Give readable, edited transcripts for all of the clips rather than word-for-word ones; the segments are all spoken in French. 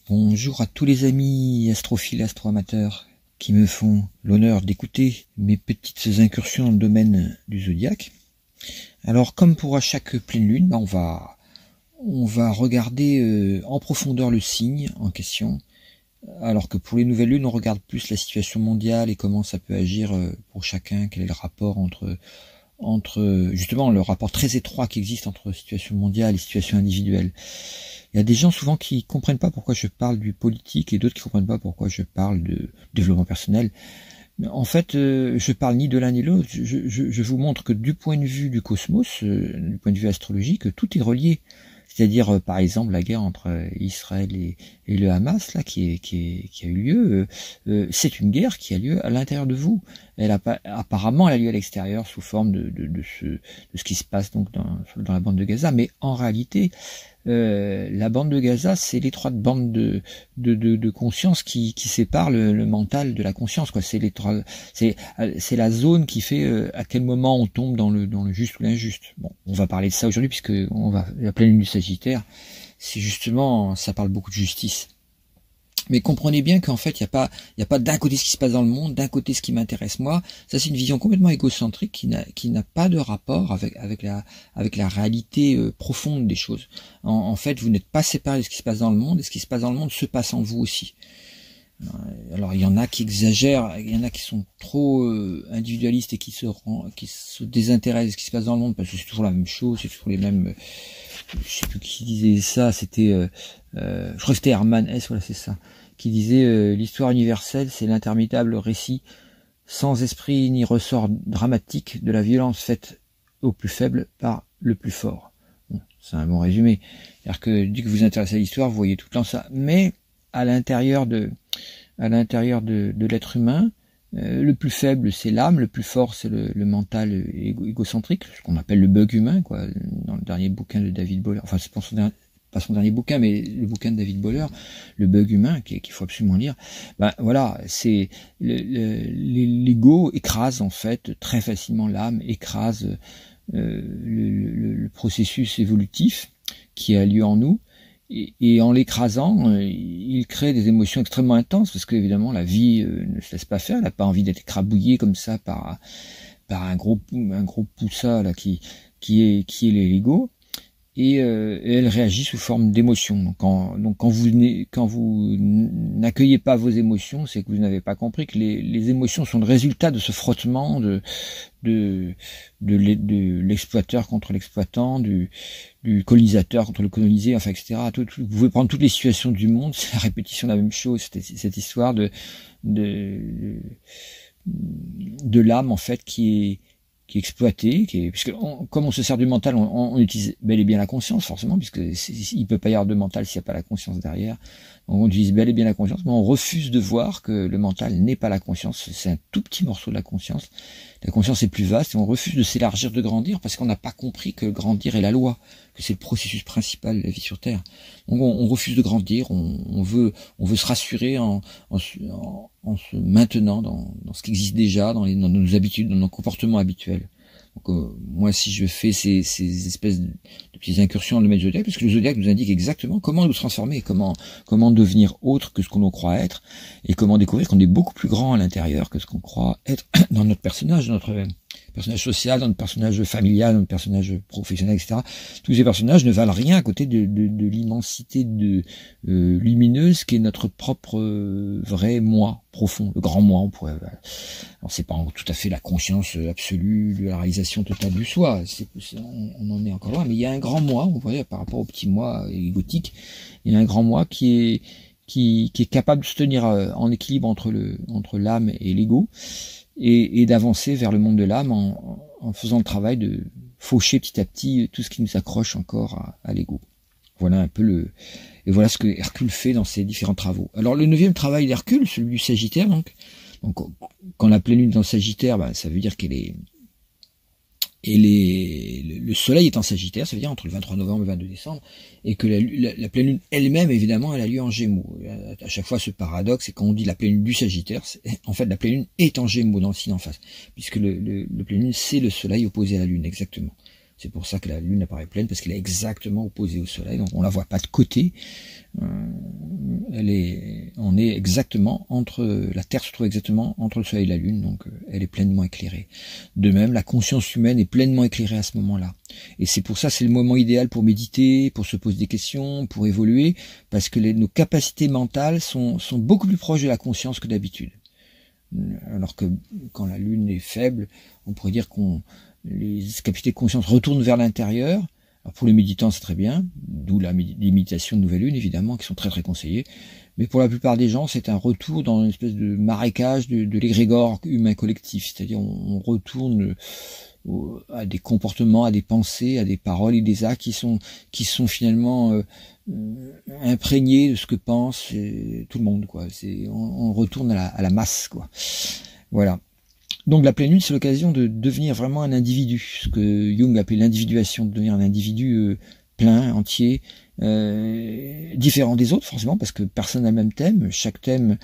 Bonjour à tous les amis astrophiles, astroamateurs qui me font l'honneur d'écouter mes petites incursions dans le domaine du zodiaque. Alors, comme pour chaque pleine lune, on va regarder en profondeur le signe en question, alors que pour les nouvelles lunes, on regarde plus la situation mondiale et comment ça peut agir pour chacun, quel est le rapport entre justement le rapport très étroit qui existe entre situation mondiale et situation individuelle. Il y a des gens souvent qui comprennent pas pourquoi je parle du politique et d'autres qui comprennent pas pourquoi je parle de développement personnel. Mais en fait, je parle ni de l'un ni de l'autre. Je vous montre que du point de vue du cosmos, du point de vue astrologique, tout est relié. C'est-à-dire, par exemple, la guerre entre Israël et le Hamas, là, qui a eu lieu, c'est une guerre qui a lieu à l'intérieur de vous. Apparemment, elle a lieu à l'extérieur sous forme de ce qui se passe donc dans la bande de Gaza. Mais en réalité, la bande de Gaza, c'est l'étroite bande de conscience qui sépare le mental de la conscience, quoi. C'est la zone qui fait à quel moment on tombe dans le juste ou l'injuste. Bon, on va parler de ça aujourd'hui puisque la pleine lune du Sagittaire, c'est justement, ça parle beaucoup de justice. Mais comprenez bien qu'en fait, il y a pas d'un côté ce qui se passe dans le monde, d'un côté ce qui m'intéresse moi. Ça, c'est une vision complètement égocentrique qui n'a pas de rapport avec la réalité profonde des choses. En fait, vous n'êtes pas séparé de ce qui se passe dans le monde, et ce qui se passe dans le monde se passe en vous aussi. Alors, il y en a qui exagèrent, il y en a qui sont trop individualistes et qui se désintéressent de ce qui se passe dans le monde parce que c'est toujours la même chose, c'est toujours les mêmes. Je sais plus qui disait ça, c'était je crois que c'était Hermann Hesse, voilà, c'est ça, qui disait l'histoire universelle, c'est l'interminable récit sans esprit ni ressort dramatique de la violence faite au plus faible par le plus fort. Bon, c'est un bon résumé. C'est-à-dire que dès que vous vous intéressez à l'histoire, vous voyez tout le temps ça. Mais à l'intérieur de l'être humain, le plus faible c'est l'âme, le plus fort c'est le mental égocentrique, ce qu'on appelle le bug humain, quoi. Dans le dernier bouquin de David Boller, enfin c'est pas son dernier bouquin, mais le bouquin de David Boller, le bug humain, qu'il faut absolument lire. Voilà, c'est l'ego écrase en fait très facilement l'âme, écrase le processus évolutif qui a lieu en nous. Et en l'écrasant, il crée des émotions extrêmement intenses parce que évidemment la vie ne se laisse pas faire. Elle n'a pas envie d'être écrabouillée comme ça par un gros poussa là qui est l'ego. Et elle réagit sous forme d'émotions. Donc quand vous n'accueillez pas vos émotions, c'est que vous n'avez pas compris que les émotions sont le résultat de ce frottement de l'exploiteur contre l'exploitant, du colonisateur contre le colonisé, enfin etc. Vous pouvez prendre toutes les situations du monde, c'est la répétition de la même chose. Cette histoire de l'âme en fait qui est exploité, puisque comme on se sert du mental, on utilise bel et bien la conscience, forcément, puisque il peut pas y avoir de mental s'il n'y a pas la conscience derrière. Donc on utilise bel et bien la conscience, mais on refuse de voir que le mental n'est pas la conscience, c'est un tout petit morceau de la conscience. La conscience est plus vaste et on refuse de s'élargir, de grandir, parce qu'on n'a pas compris que grandir est la loi, que c'est le processus principal de la vie sur Terre. Donc on refuse de grandir, on veut se rassurer en se maintenant dans ce qui existe déjà, dans nos habitudes, dans nos comportements habituels. Donc moi, si je fais ces espèces de petites incursions dans le domaine zodiaque, parce que le zodiaque nous indique exactement comment nous transformer, comment devenir autre que ce qu'on croit être, et comment découvrir qu'on est beaucoup plus grand à l'intérieur que ce qu'on croit être dans notre personnage, dans notre personnage social, dans notre personnage familial, dans notre personnage professionnel, etc. Tous ces personnages ne valent rien à côté de l'immensité lumineuse qui est notre propre vrai moi profond, le grand moi. On pourrait. Alors c'est pas tout à fait la conscience absolue de la réalisation totale du soi. On en est encore loin, mais il y a un grand moi. On pourrait par rapport au petit moi égotique, il y a un grand moi qui est capable de se tenir en équilibre entre l'âme et l'ego. Et d'avancer vers le monde de l'âme en faisant le travail de faucher petit à petit tout ce qui nous accroche encore à l'ego. Voilà un peu et voilà ce que Hercule fait dans ses différents travaux. Alors le 9e travail d'Hercule, celui du Sagittaire, donc quand la pleine lune est dans le Sagittaire, ça veut dire le soleil est en Sagittaire, ça veut dire entre le 23 novembre et le 22 décembre, et que la pleine lune elle-même, évidemment, elle a lieu en Gémeaux. À chaque fois, ce paradoxe, c'est quand on dit la pleine lune du Sagittaire, en fait, la pleine lune est en Gémeaux dans le signe en face, puisque le pleine lune, c'est le soleil opposé à la lune, exactement. C'est pour ça que la Lune apparaît pleine, parce qu'elle est exactement opposée au Soleil, donc on la voit pas de côté. On est exactement la Terre se trouve exactement entre le Soleil et la Lune, donc elle est pleinement éclairée. De même, la conscience humaine est pleinement éclairée à ce moment-là. Et c'est pour ça, c'est le moment idéal pour méditer, pour se poser des questions, pour évoluer, parce que nos capacités mentales sont beaucoup plus proches de la conscience que d'habitude. Alors que quand la Lune est faible, on pourrait dire les capacités de conscience retournent vers l'intérieur. Alors pour les méditants, c'est très bien, d'où les méditations de nouvelle lune, évidemment, qui sont très très conseillées. Mais pour la plupart des gens, c'est un retour dans une espèce de marécage de l'égrégore humain collectif. C'est-à-dire on retourne à des comportements, à des pensées, à des paroles et des actes qui sont finalement imprégnés de ce que pense tout le monde, quoi. On retourne à la masse, quoi. Voilà. Donc la pleine lune, c'est l'occasion de devenir vraiment un individu, ce que Jung appelait l'individuation, de devenir un individu plein, entier, différent des autres forcément, parce que personne n'a le même thème. Chaque thème,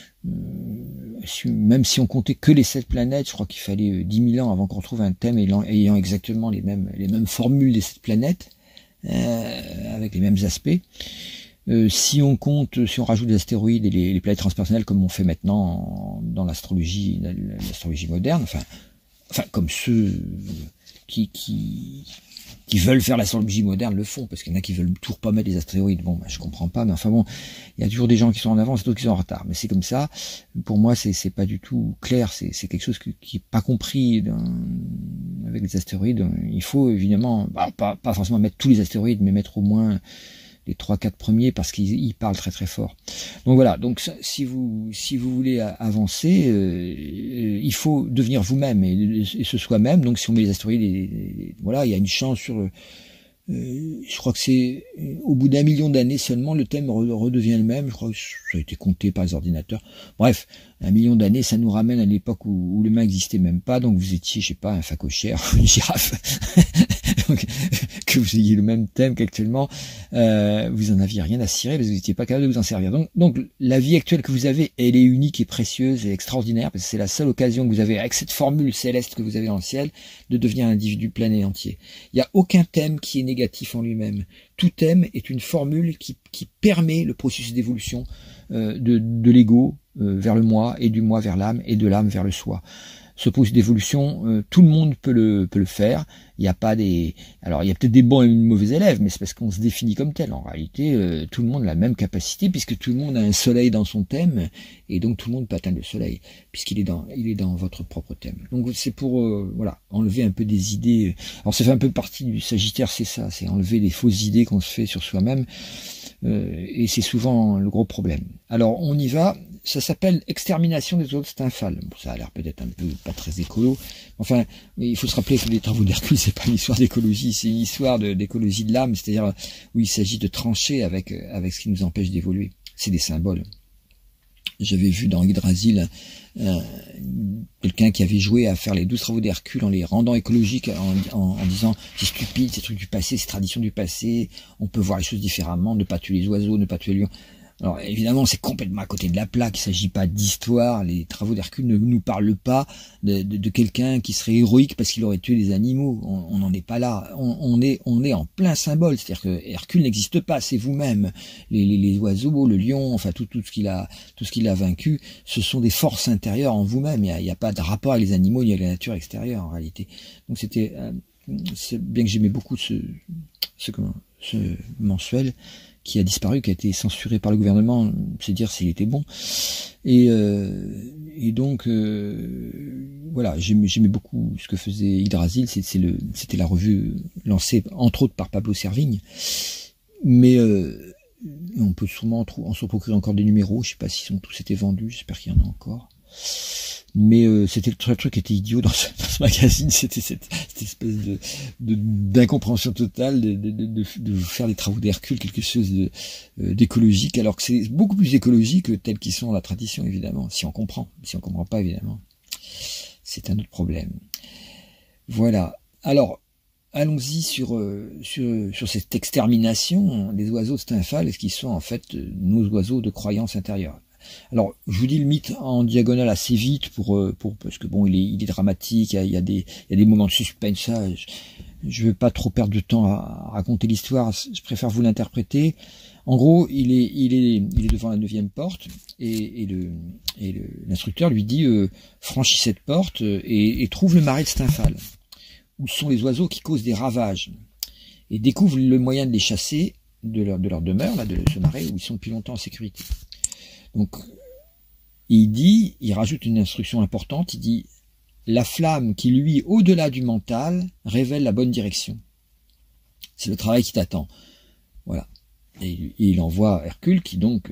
même si on comptait que les 7 planètes, je crois qu'il fallait 10 000 ans avant qu'on retrouve un thème ayant exactement les mêmes formules des 7 planètes, avec les mêmes aspects. Si on rajoute des astéroïdes et les planètes transpersonnelles comme on fait maintenant dans l'astrologie moderne, enfin comme ceux qui veulent faire l'astrologie moderne le font, parce qu'il y en a qui veulent toujours pas mettre des astéroïdes. Bon, je comprends pas, mais enfin bon, il y a toujours des gens qui sont en avance et d'autres qui sont en retard. Mais c'est comme ça. Pour moi, c'est pas du tout clair. C'est quelque chose qui est pas compris avec les astéroïdes. Il faut évidemment, pas forcément mettre tous les astéroïdes, mais mettre au moins les 3-4 premiers, parce qu'ils parlent très très fort. Donc voilà, donc si vous voulez avancer, il faut devenir vous-même et ce soi-même. Donc si on met les astéroïdes, voilà, il y a une chance sur je crois que c'est au bout d'1 million d'années seulement, le thème redevient le même. Je crois que ça a été compté par les ordinateurs. Bref, 1 million d'années, ça nous ramène à l'époque où l'humain n'existait même pas. Donc vous étiez, je sais pas, un phacochère, une girafe. Donc, que vous ayez le même thème qu'actuellement, vous en aviez rien à cirer parce que vous n'étiez pas capable de vous en servir. Donc la vie actuelle que vous avez, elle est unique et précieuse et extraordinaire, parce que c'est la seule occasion que vous avez, avec cette formule céleste que vous avez dans le ciel, de devenir un individu plein et entier. Il n'y a aucun thème qui est négatif en lui-même. Tout thème est une formule qui permet le processus d'évolution de l'ego vers le moi, et du moi vers l'âme, et de l'âme vers le soi. Ce processus d'évolution, tout le monde peut le faire. Il n'y a pas alors il y a peut-être des bons et des mauvais élèves, mais c'est parce qu'on se définit comme tel. En réalité, tout le monde a la même capacité, puisque tout le monde a un soleil dans son thème, et donc tout le monde peut atteindre le soleil, puisqu'il est dans votre propre thème. Donc c'est pour voilà, enlever un peu des idées. Alors ça fait un peu partie du Sagittaire, c'est ça, c'est enlever les fausses idées qu'on se fait sur soi-même, et c'est souvent le gros problème. Alors on y va. Ça s'appelle Extermination des oiseaux stymphales. Bon, ça a l'air peut-être un peu pas très écolo. Enfin, il faut se rappeler que les travaux d'Hercule, c'est pas une histoire d'écologie, c'est une histoire d'écologie de l'âme, c'est-à-dire où il s'agit de trancher avec ce qui nous empêche d'évoluer. C'est des symboles. J'avais vu dans Yggdrasil quelqu'un qui avait joué à faire les 12 travaux d'Hercule en les rendant écologiques, en disant c'est stupide, c'est trucs du passé, c'est tradition du passé, on peut voir les choses différemment, ne pas tuer les oiseaux, ne pas tuer les lions. Alors évidemment, c'est complètement à côté de la plaque. Il ne s'agit pas d'histoire. Les travaux d'Hercule ne nous parlent pas de quelqu'un qui serait héroïque parce qu'il aurait tué des animaux. On n'en est pas là. On est en plein symbole. C'est-à-dire que Hercule n'existe pas. C'est vous-même. Les oiseaux, le lion, enfin tout ce qu'il a vaincu, ce sont des forces intérieures en vous-même. Il n'y a pas de rapport avec les animaux ni avec la nature extérieure en réalité. Donc c'est bien que j'aimais beaucoup ce mensuel qui a disparu, qui a été censuré par le gouvernement, c'est dire s'il était bon. Et donc voilà, j'aimais beaucoup ce que faisait Yggdrasil. C'était la revue lancée entre autres par Pablo Servigne. Mais on peut sûrement en se procurer encore des numéros. Je sais pas s'ils ont tous été vendus. J'espère qu'il y en a encore. Mais c'était le truc qui était idiot dans ce magazine, c'était cette espèce d'incompréhension totale de faire des travaux d'Hercule quelque chose d'écologique, alors que c'est beaucoup plus écologique que tels qu'ils sont dans la tradition, évidemment, si on comprend. Si on comprend pas, évidemment, c'est un autre problème. Voilà. Alors, allons-y sur cette extermination des oiseaux stymphales, qui sont en fait nos oiseaux de croyance intérieure. Alors, je vous dis le mythe en diagonale assez vite parce que bon, il est dramatique, il y a des moments de suspense. je veux pas trop perdre de temps à raconter l'histoire, je préfère vous l'interpréter. En gros, il est devant la 9e porte, et l'instructeur lui dit franchis cette porte et trouve le marais de Stymphal, où sont les oiseaux qui causent des ravages, et découvre le moyen de les chasser de leur demeure, là, de ce marais où ils sont depuis longtemps en sécurité. Donc, il rajoute une instruction importante, il dit la flamme qui luit au-delà du mental révèle la bonne direction. C'est le travail qui t'attend. Voilà. Et il envoie Hercule qui donc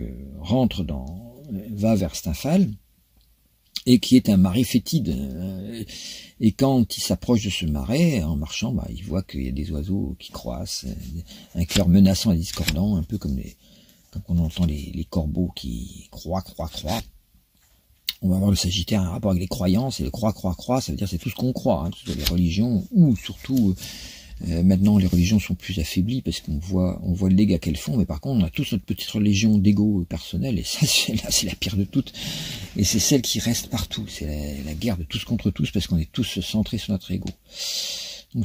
va vers Stymphal, et qui est un marais fétide. Et quand il s'approche de ce marais, en marchant, il voit qu'il y a des oiseaux qui croissent, un cœur menaçant et discordant, un peu comme on entend les corbeaux qui croient. On va voir le Sagittaire un rapport avec les croyances, et le croix, ça veut dire c'est tout ce qu'on croit, que ce soit les religions, ou surtout maintenant les religions sont plus affaiblies parce qu'on voit le dégât qu'elles font, mais par contre on a tous notre petite religion d'ego personnel, et ça c'est la pire de toutes, et c'est celle qui reste partout, c'est la guerre de tous contre tous, parce qu'on est tous centrés sur notre ego. Donc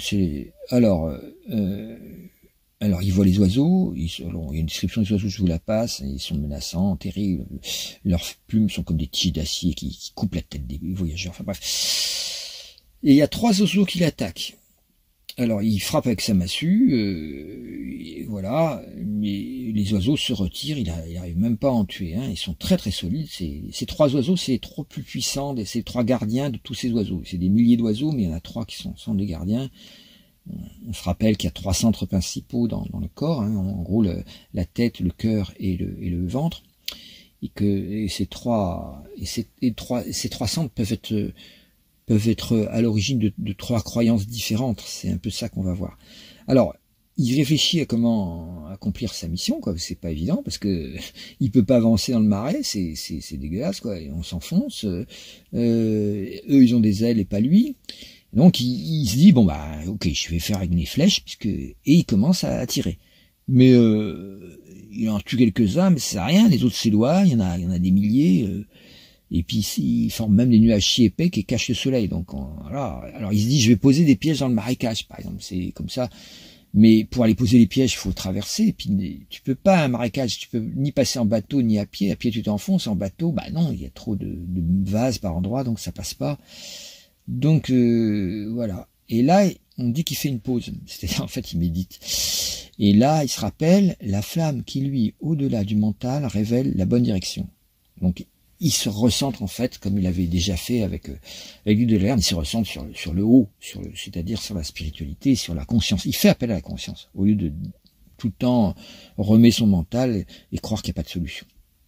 alors il voit les oiseaux, il y a une description des oiseaux, je vous la passe, ils sont menaçants, terribles, leurs plumes sont comme des tiges d'acier qui coupent la tête des voyageurs, enfin bref. Et il y a 3 oiseaux qui l'attaquent. Alors il frappe avec sa massue, voilà, mais les oiseaux se retirent, il arrive même pas à en tuer un, ils sont très très solides. Ces 3 oiseaux, c'est les 3 plus puissants, ces 3 gardiens de tous ces oiseaux. C'est des milliers d'oiseaux, mais il y en a 3 qui sont des gardiens. On se rappelle qu'il y a 3 centres principaux dans le corps, en gros la tête, le cœur et le ventre, et ces trois centres peuvent être à l'origine de 3 croyances différentes. C'est un peu ça qu'on va voir. Alors, il réfléchit à comment accomplir sa mission, quoi. C'est pas évident parce que il peut pas avancer dans le marais, c'est dégueulasse, quoi. Et on s'enfonce. Eux, ils ont des ailes et pas lui. Donc il se dit ok, je vais faire avec mes flèches, et il commence à tirer. Mais il en tue quelques-uns, mais ça sert à rien. Les autres s'éloignent, il y en a des milliers. Et puis ici, ils forment même des nuages si épais qui cachent le soleil. Donc voilà. Alors il se dit, je vais poser des pièges dans le marécage, par exemple. C'est comme ça. Mais pour aller poser les pièges, il faut traverser. Et puis tu peux pas un marécage, tu peux ni passer en bateau ni à pied. À pied tu t'enfonces, en bateau, non, il y a trop de vases par endroit, donc ça passe pas. Donc voilà. Et là, on dit qu'il fait une pause. C'est-à-dire en fait, il médite. Et là, il se rappelle, la flamme qui lui, au-delà du mental, révèle la bonne direction. Donc il se recentre en fait, comme il avait déjà fait avec l'huile de Lerne, il se recentre sur le haut, c'est-à-dire sur la spiritualité, sur la conscience. Il fait appel à la conscience, au lieu de tout le temps remettre son mental et croire qu'il n'y a pas de solution.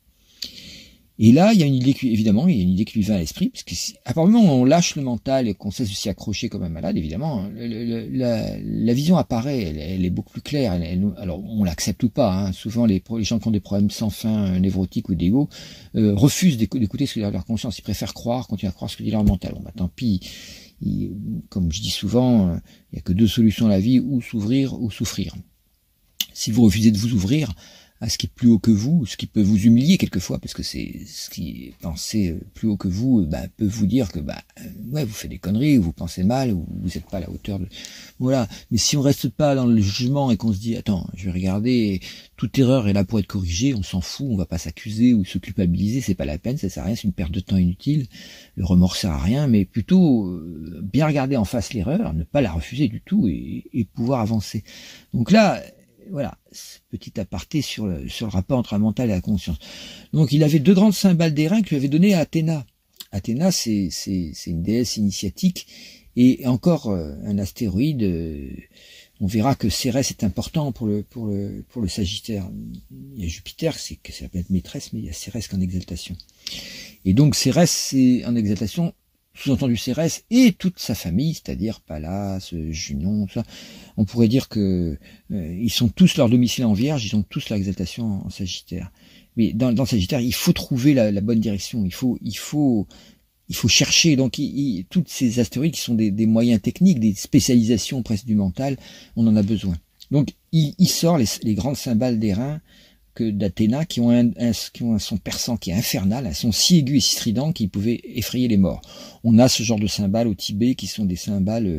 Et là, il y a une idée qui lui vient à l'esprit, parce que à partir du moment où on lâche le mental et qu'on cesse de s'y accrocher comme un malade, évidemment, la vision apparaît, elle est beaucoup plus claire. Alors, on l'accepte ou pas. Souvent, les gens qui ont des problèmes sans fin, névrotiques ou d'ego, refusent d'écouter ce que dit leur conscience. Ils préfèrent continuer à croire ce que dit leur mental. Tant pis. Comme je dis souvent, il n'y a que 2 solutions à la vie, ou s'ouvrir ou souffrir. Si vous refusez de vous ouvrir à ce qui est plus haut que vous, ce qui peut vous humilier quelquefois, parce que c'est ce qui est pensé plus haut que vous, peut vous dire que vous faites des conneries, ou vous pensez mal, ou vous n'êtes pas à la hauteur de... Voilà. Mais si on reste pas dans le jugement et qu'on se dit, attends, je vais regarder, toute erreur est là pour être corrigée, on s'en fout, on va pas s'accuser ou se culpabiliser, c'est pas la peine, ça sert à rien, c'est une perte de temps inutile, le remords sert à rien, mais plutôt bien regarder en face l'erreur, ne pas la refuser du tout et pouvoir avancer. Donc là, voilà, petit aparté sur le rapport entre la mental et la conscience. Donc il avait 2 grandes cymbales d'airain qu'il lui avait données à Athéna. Athéna, c'est une déesse initiatique, et encore un astéroïde. On verra que Cérès est important pour le Sagittaire. Il y a Jupiter, c'est la planète maîtresse, mais il y a Cérès qu'en exaltation. Et donc Cérès, c'est en exaltation, sous-entendu Cérès et toute sa famille, c'est-à-dire Pallas, Junon, tout ça. On pourrait dire que ils sont tous leur domicile en Vierge, ils ont tous leur exaltation en Sagittaire. Mais dans le Sagittaire, il faut trouver la bonne direction, il faut chercher. Donc toutes ces astéroïdes qui sont des moyens techniques, des spécialisations presque du mental, on en a besoin. Donc il sort les grandes cymbales d'airain d'Athéna, qui ont un son perçant qui est infernal, un son si aigu et si strident qu'il pouvait effrayer les morts. On a ce genre de cymbales au Tibet qui sont des cymbales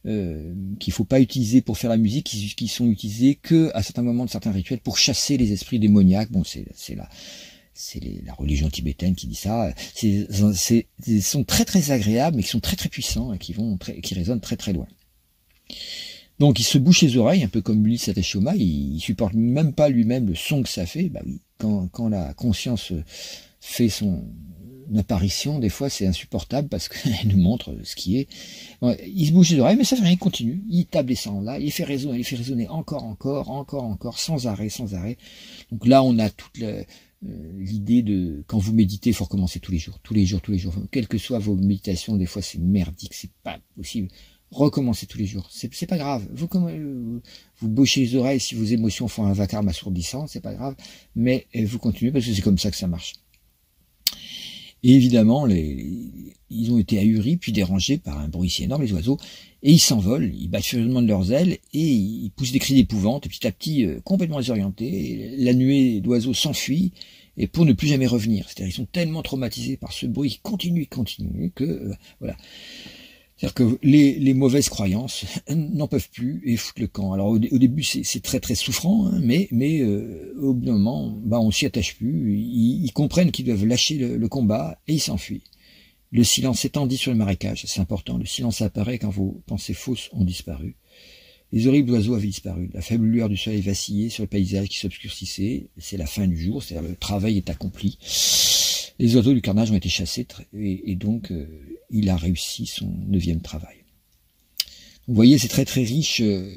qu'il faut pas utiliser pour faire la musique, qui sont utilisés que à certains moments de certains rituels pour chasser les esprits démoniaques. Bon, c'est la religion tibétaine qui dit ça. Ils sont très très agréables, mais qui sont très très puissants et qui résonnent très très loin. Donc il se bouche les oreilles, un peu comme Ulysse attaché au mât. Il supporte même pas lui-même le son que ça fait. Bah oui, quand la conscience fait son apparition, des fois c'est insupportable parce qu'elle nous montre ce qui est. Il se bouge les oreilles, mais ça fait rien, il continue. Il tape les sons là, il fait résonner encore, sans arrêt. Donc là on a toute l'idée de, quand vous méditez, il faut recommencer tous les jours. Quelles que soient vos méditations, des fois c'est merdique, c'est pas possible. Recommencez tous les jours. C'est pas grave. Vous bouchez les oreilles si vos émotions font un vacarme assourdissant, c'est pas grave. Mais vous continuez parce que c'est comme ça que ça marche. Et évidemment, ils ont été ahuris puis dérangés par un bruit si énorme, les oiseaux, et ils s'envolent, ils battent furieusement de leurs ailes, et ils poussent des cris d'épouvante, et petit à petit, complètement désorientés, la nuée d'oiseaux s'enfuit, et pour ne plus jamais revenir. C'est-à-dire ils sont tellement traumatisés par ce bruit qui continue, que voilà. C'est-à-dire que les mauvaises croyances n'en peuvent plus et foutent le camp. Alors au début c'est très très souffrant, hein, mais au bout d'un moment, on s'y attache plus. Ils comprennent qu'ils doivent lâcher le combat et ils s'enfuient. Le silence s'étendit sur le marécage, c'est important. Le silence apparaît quand vos pensées fausses ont disparu. Les horribles oiseaux avaient disparu. La faible lueur du soleil vacillait sur le paysage qui s'obscurcissait. C'est la fin du jour, c'est-à-dire le travail est accompli. Les oiseaux du carnage ont été chassés et donc il a réussi son 9e travail. Vous voyez, c'est très très riche,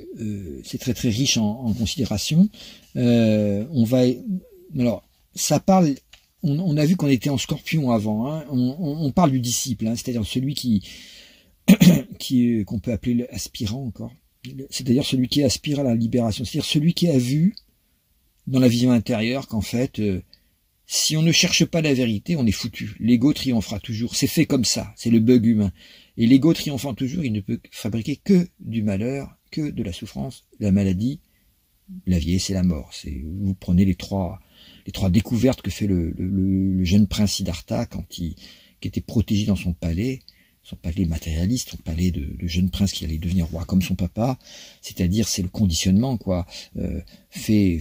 en considération. Alors, ça parle. On a vu qu'on était en Scorpion avant. Hein, on parle du disciple, hein, c'est-à-dire celui qu'on peut appeler l'aspirant encore. C'est-à-dire celui qui aspire à la libération, c'est-à-dire celui qui a vu dans la vision intérieure qu'en fait, si on ne cherche pas la vérité, on est foutu. L'ego triomphera toujours. C'est fait comme ça. C'est le bug humain. Et l'ego triomphant toujours, il ne peut fabriquer que du malheur, que de la souffrance, la maladie, la vieillesse et la mort. Vous prenez les trois découvertes que fait le jeune prince Siddhartha qui était protégé dans son palais matérialiste, son palais de jeune prince qui allait devenir roi comme son papa, c'est-à-dire c'est le conditionnement, quoi. Fais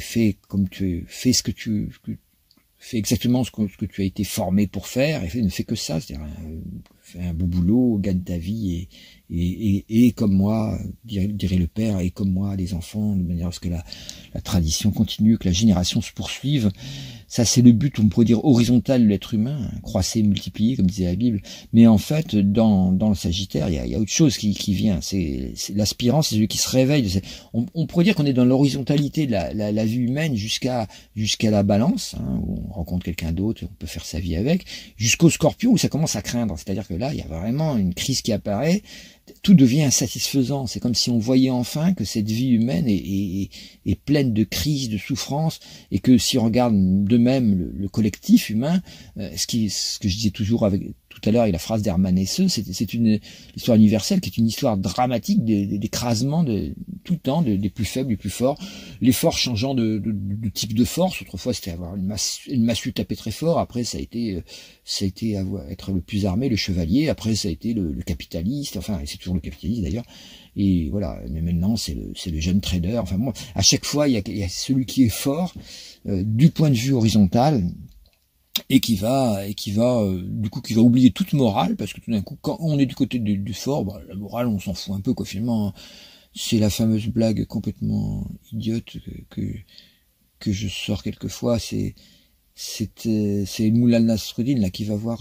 exactement ce que tu as été formé pour faire, et ne fais que ça, c'est-à-dire fais un beau boulot, gagne ta vie, et comme moi, dirait le père, et comme moi, les enfants, de manière à ce que la tradition continue, que la génération se poursuive. Ça, c'est le but, on pourrait dire, horizontal de l'être humain, croisser, multiplier, comme disait la Bible. Mais en fait, dans le Sagittaire, il y a autre chose qui vient. C'est l'aspirant, c'est celui qui se réveille. On pourrait dire qu'on est dans l'horizontalité de la vie humaine jusqu'à la Balance, hein, où on rencontre quelqu'un d'autre, on peut faire sa vie avec, jusqu'au Scorpion, où ça commence à craindre. C'est-à-dire que là, il y a vraiment une crise qui apparaît. Tout devient insatisfaisant. C'est comme si on voyait enfin que cette vie humaine est pleine de crises, de souffrances, et que si on regarde de même le collectif humain, ce que je disais toujours tout à l'heure avec la phrase d'Hermann Hesse, c'est une histoire universelle qui est une histoire dramatique d'écrasement tout le temps, des plus faibles, des plus forts, les forts changeant de type de force. Autrefois c'était avoir une massue tapée très fort, après ça a été être le plus armé, le chevalier, après ça a été le capitaliste, enfin c'est toujours le capitaliste d'ailleurs, et voilà, mais maintenant c'est le jeune trader. Enfin moi, à chaque fois il y a celui qui est fort du point de vue horizontal, et qui va oublier toute morale, parce que tout d'un coup, quand on est du côté du fort, la morale on s'en fout un peu, quoi. Finalement, c'est la fameuse blague complètement idiote que je sors quelquefois. C'est Moulay Nasreddin là qui va voir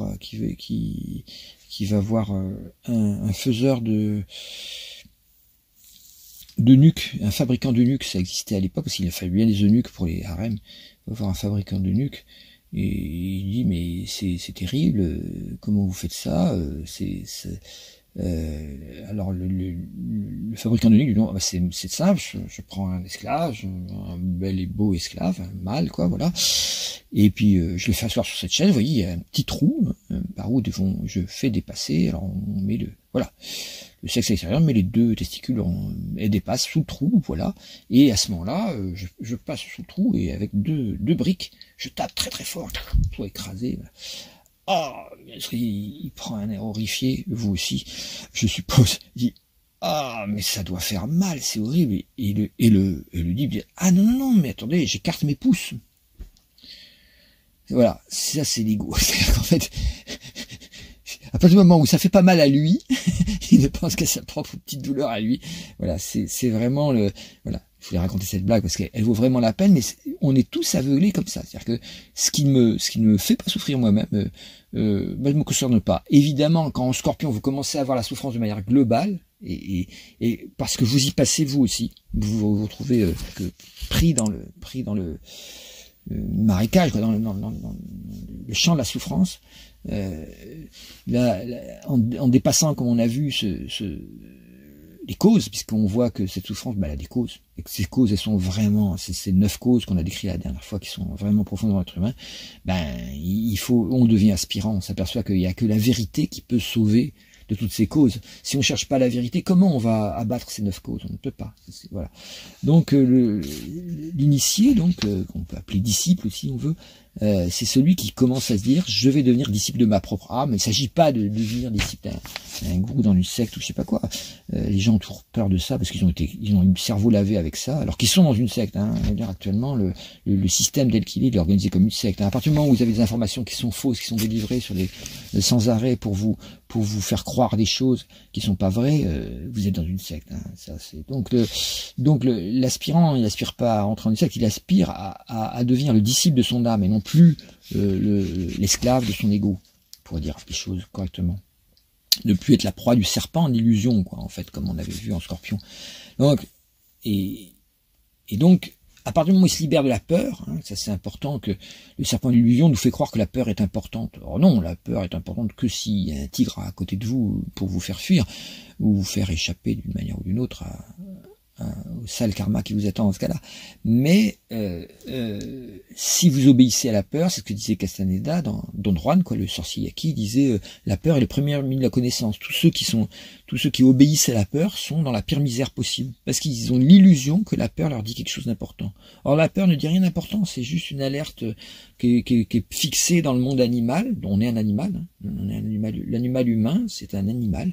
un faiseur de nuques, un fabricant de nuques. Ça existait à l'époque parce qu'il a fallu bien des eunuques pour les harems. Il va voir un fabricant de nuques. Et il dit, mais c'est terrible, comment vous faites ça? Alors le fabricant de nuques dit, non, c'est simple, je prends un esclave, un bel et beau esclave, un mâle, quoi, voilà. Et puis je le fais asseoir sur cette chaise, vous voyez, il y a un petit trou par où je fais dépasser, alors on met voilà. Le sexe extérieur, mais les 2 testicules, elles dépassent sous le trou, voilà. Et à ce moment-là, je passe sous le trou et avec deux briques, je tape très très fort, tout écrasé. Ah, il prend un air horrifié, vous aussi, je suppose. Il dit, ah, mais ça doit faire mal, c'est horrible. Et le dit, ah non, non, non, mais attendez, j'écarte mes pouces. Voilà, ça c'est l'ego. C'est-à-dire qu'en fait, à partir du moment où ça fait pas mal à lui, il ne pense qu'à sa propre petite douleur à lui. Voilà, c'est vraiment le... Voilà, je voulais raconter cette blague parce qu'elle vaut vraiment la peine, mais on est tous aveuglés comme ça. C'est-à-dire que ce qui ne me fait pas souffrir moi-même, ne me concerne pas. Évidemment, quand en Scorpion, vous commencez à avoir la souffrance de manière globale, et parce que vous y passez vous aussi, vous vous retrouvez pris dans le marécage, quoi, dans le champ de la souffrance, en dépassant, comme on a vu, les causes, puisqu'on voit que cette souffrance, elle a des causes, et que ces causes, elles sont vraiment, ces 9 causes qu'on a décrites la dernière fois, qui sont vraiment profondes dans l'être humain, on devient aspirant, on s'aperçoit qu'il n'y a que la vérité qui peut sauver de toutes ces causes. Si on ne cherche pas la vérité, comment on va abattre ces 9 causes? On ne peut pas. Voilà. Donc l'initié, qu'on peut appeler disciple si on veut, c'est celui qui commence à se dire je vais devenir disciple de ma propre âme. Il ne s'agit pas de devenir disciple d'un gourou dans une secte ou je sais pas quoi. Les gens ont toujours peur de ça parce qu'ils ont eu le cerveau lavé avec ça, alors qu'ils sont dans une secte. Hein. Actuellement, le système tel qu'il est organisé comme une secte. Hein. À partir du moment où vous avez des informations qui sont fausses, qui sont délivrées sans arrêt pour vous faire croire des choses qui sont pas vraies, vous êtes dans une secte. Hein. Ça, c'est donc l'aspirant, il n'aspire pas à entrer dans une secte, il aspire à devenir le disciple de son âme et non plus l'esclave de son ego, pour dire les choses correctement. Ne plus être la proie du serpent en illusion, quoi, en fait, comme on avait vu en Scorpion. Donc, et donc, à partir du moment où il se libère de la peur, hein, ça c'est important, que le serpent d'illusion nous fait croire que la peur est importante. Or non, la peur est importante que s'il y a un tigre à côté de vous pour vous faire fuir, ou vous faire échapper d'une manière ou d'une autre au sale karma qui vous attend dans ce cas-là. Mais si vous obéissez à la peur, c'est ce que disait Castaneda dans Don Juan, quoi, le sorcier yaqui, disait la peur est le premier ennemi de la connaissance. Tous ceux qui obéissent à la peur sont dans la pire misère possible, parce qu'ils ont l'illusion que la peur leur dit quelque chose d'important. Or la peur ne dit rien d'important, c'est juste une alerte qui est fixée dans le monde animal. On est un animal, hein, on est un animal, l'animal humain, c'est un animal.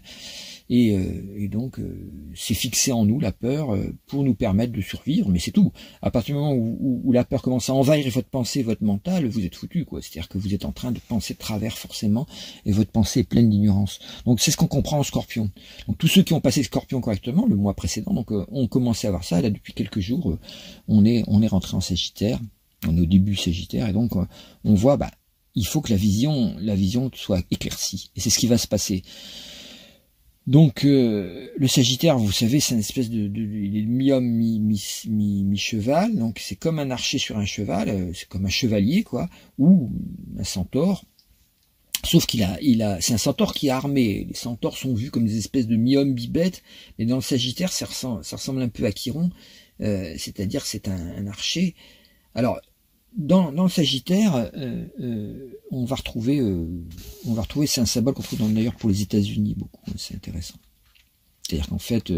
Et donc, c'est fixé en nous, la peur, pour nous permettre de survivre, mais c'est tout. À partir du moment où la peur commence à envahir votre pensée, votre mental, vous êtes foutu, quoi. C'est-à-dire que vous êtes en train de penser de travers, forcément, et votre pensée est pleine d'ignorance. Donc, c'est ce qu'on comprend en Scorpion. Donc, tous ceux qui ont passé Scorpion correctement, le mois précédent, donc, ont commencé à voir ça. Là, depuis quelques jours, on est rentré en Sagittaire. On est au début Sagittaire, et donc, on voit, il faut que la vision soit éclaircie. Et c'est ce qui va se passer. Donc le Sagittaire, vous savez, c'est une espèce il est mi-homme, mi-cheval, donc c'est comme un archer sur un cheval, c'est comme un chevalier, quoi, ou un centaure, sauf c'est un centaure qui est armé. Les centaures sont vus comme des espèces de mi-homme, mi-bête, mais dans le Sagittaire, ça ressemble un peu à Chiron, c'est-à-dire c'est un archer. Alors, dans le Sagittaire, on va retrouver, c'est un symbole qu'on trouve d'ailleurs pour les États-Unis beaucoup. C'est intéressant. C'est-à-dire qu'en fait,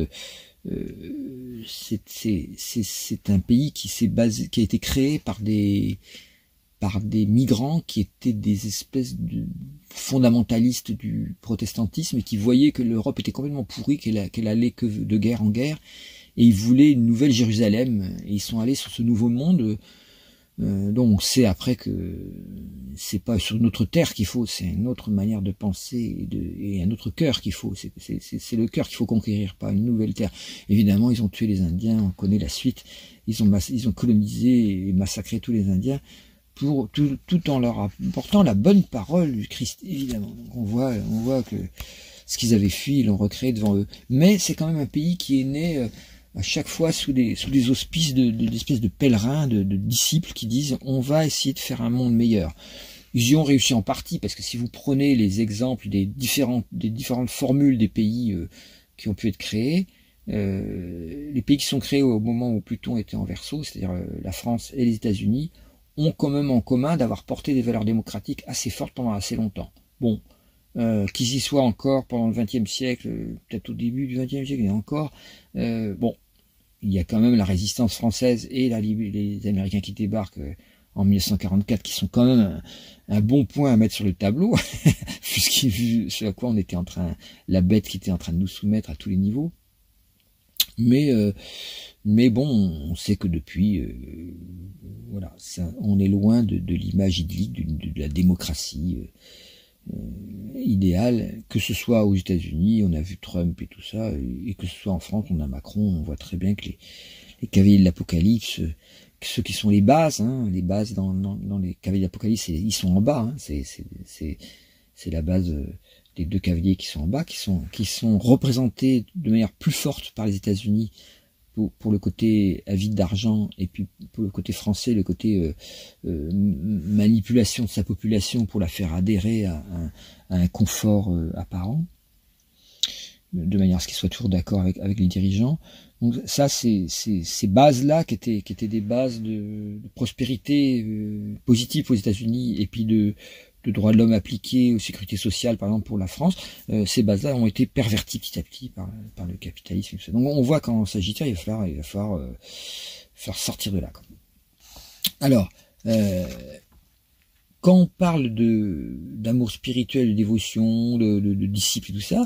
c'est un pays qui a été créé par des migrants qui étaient des espèces de fondamentalistes du protestantisme et qui voyaient que l'Europe était complètement pourrie, qu'elle allait que de guerre en guerre, et ils voulaient une nouvelle Jérusalem. Et ils sont allés sur ce nouveau monde. Donc on sait après que c'est pas sur notre terre qu'il faut, c'est une autre manière de penser et un autre cœur qu'il faut. C'est le cœur qu'il faut conquérir, pas une nouvelle terre. Évidemment, ils ont tué les Indiens, on connaît la suite. Ils ont colonisé et massacré tous les Indiens pour tout en leur apportant la bonne parole du Christ. Évidemment, donc on voit que ce qu'ils avaient fui, ils l'ont recréé devant eux. Mais c'est quand même un pays qui est né à chaque fois sous des auspices d'espèces de pèlerins, de disciples qui disent on va essayer de faire un monde meilleur. Ils y ont réussi en partie, parce que si vous prenez les exemples des différentes formules des pays qui ont pu être créés, les pays qui sont créés au moment où Pluton était en Verseau, c'est-à-dire la France et les États-Unis, ont quand même en commun d'avoir porté des valeurs démocratiques assez fortes pendant assez longtemps. Bon, qu'ils y soient encore pendant le XXe siècle, peut-être au début du XXe siècle, et encore, bon, il y a quand même la résistance française et les Américains qui débarquent en 1944, qui sont quand même un bon point à mettre sur le tableau, puisqu'ils vu ce à quoi on était la bête qui était en train de nous soumettre à tous les niveaux. Mais bon, on sait que depuis, voilà, on est loin de l'image idyllique de la démocratie idéale, que ce soit aux États-Unis, on a vu Trump et tout ça, et que ce soit en France, on a Macron, on voit très bien que les cavaliers de l'Apocalypse, ceux qui sont les bases dans les cavaliers de l'Apocalypse, ils sont en bas, hein, c'est la base des deux cavaliers qui sont en bas, qui sont représentés de manière plus forte par les États-Unis pour le côté avide d'argent, et puis pour le côté français, le côté manipulation de sa population pour la faire adhérer à un confort apparent, de manière à ce qu'ils soient toujours d'accord avec les dirigeants. Donc ça, c'est ces bases-là qui étaient des bases de prospérité positive aux États-Unis, et puis de droits de l'homme appliqués aux sécurités sociales, par exemple pour la France, ces bases-là ont été perverties petit à petit par le capitalisme. Donc on voit qu'en Sagittaire, il va falloir faire sortir de là, quoi. Alors, quand on parle d'amour spirituel, de dévotion, de disciples et tout ça,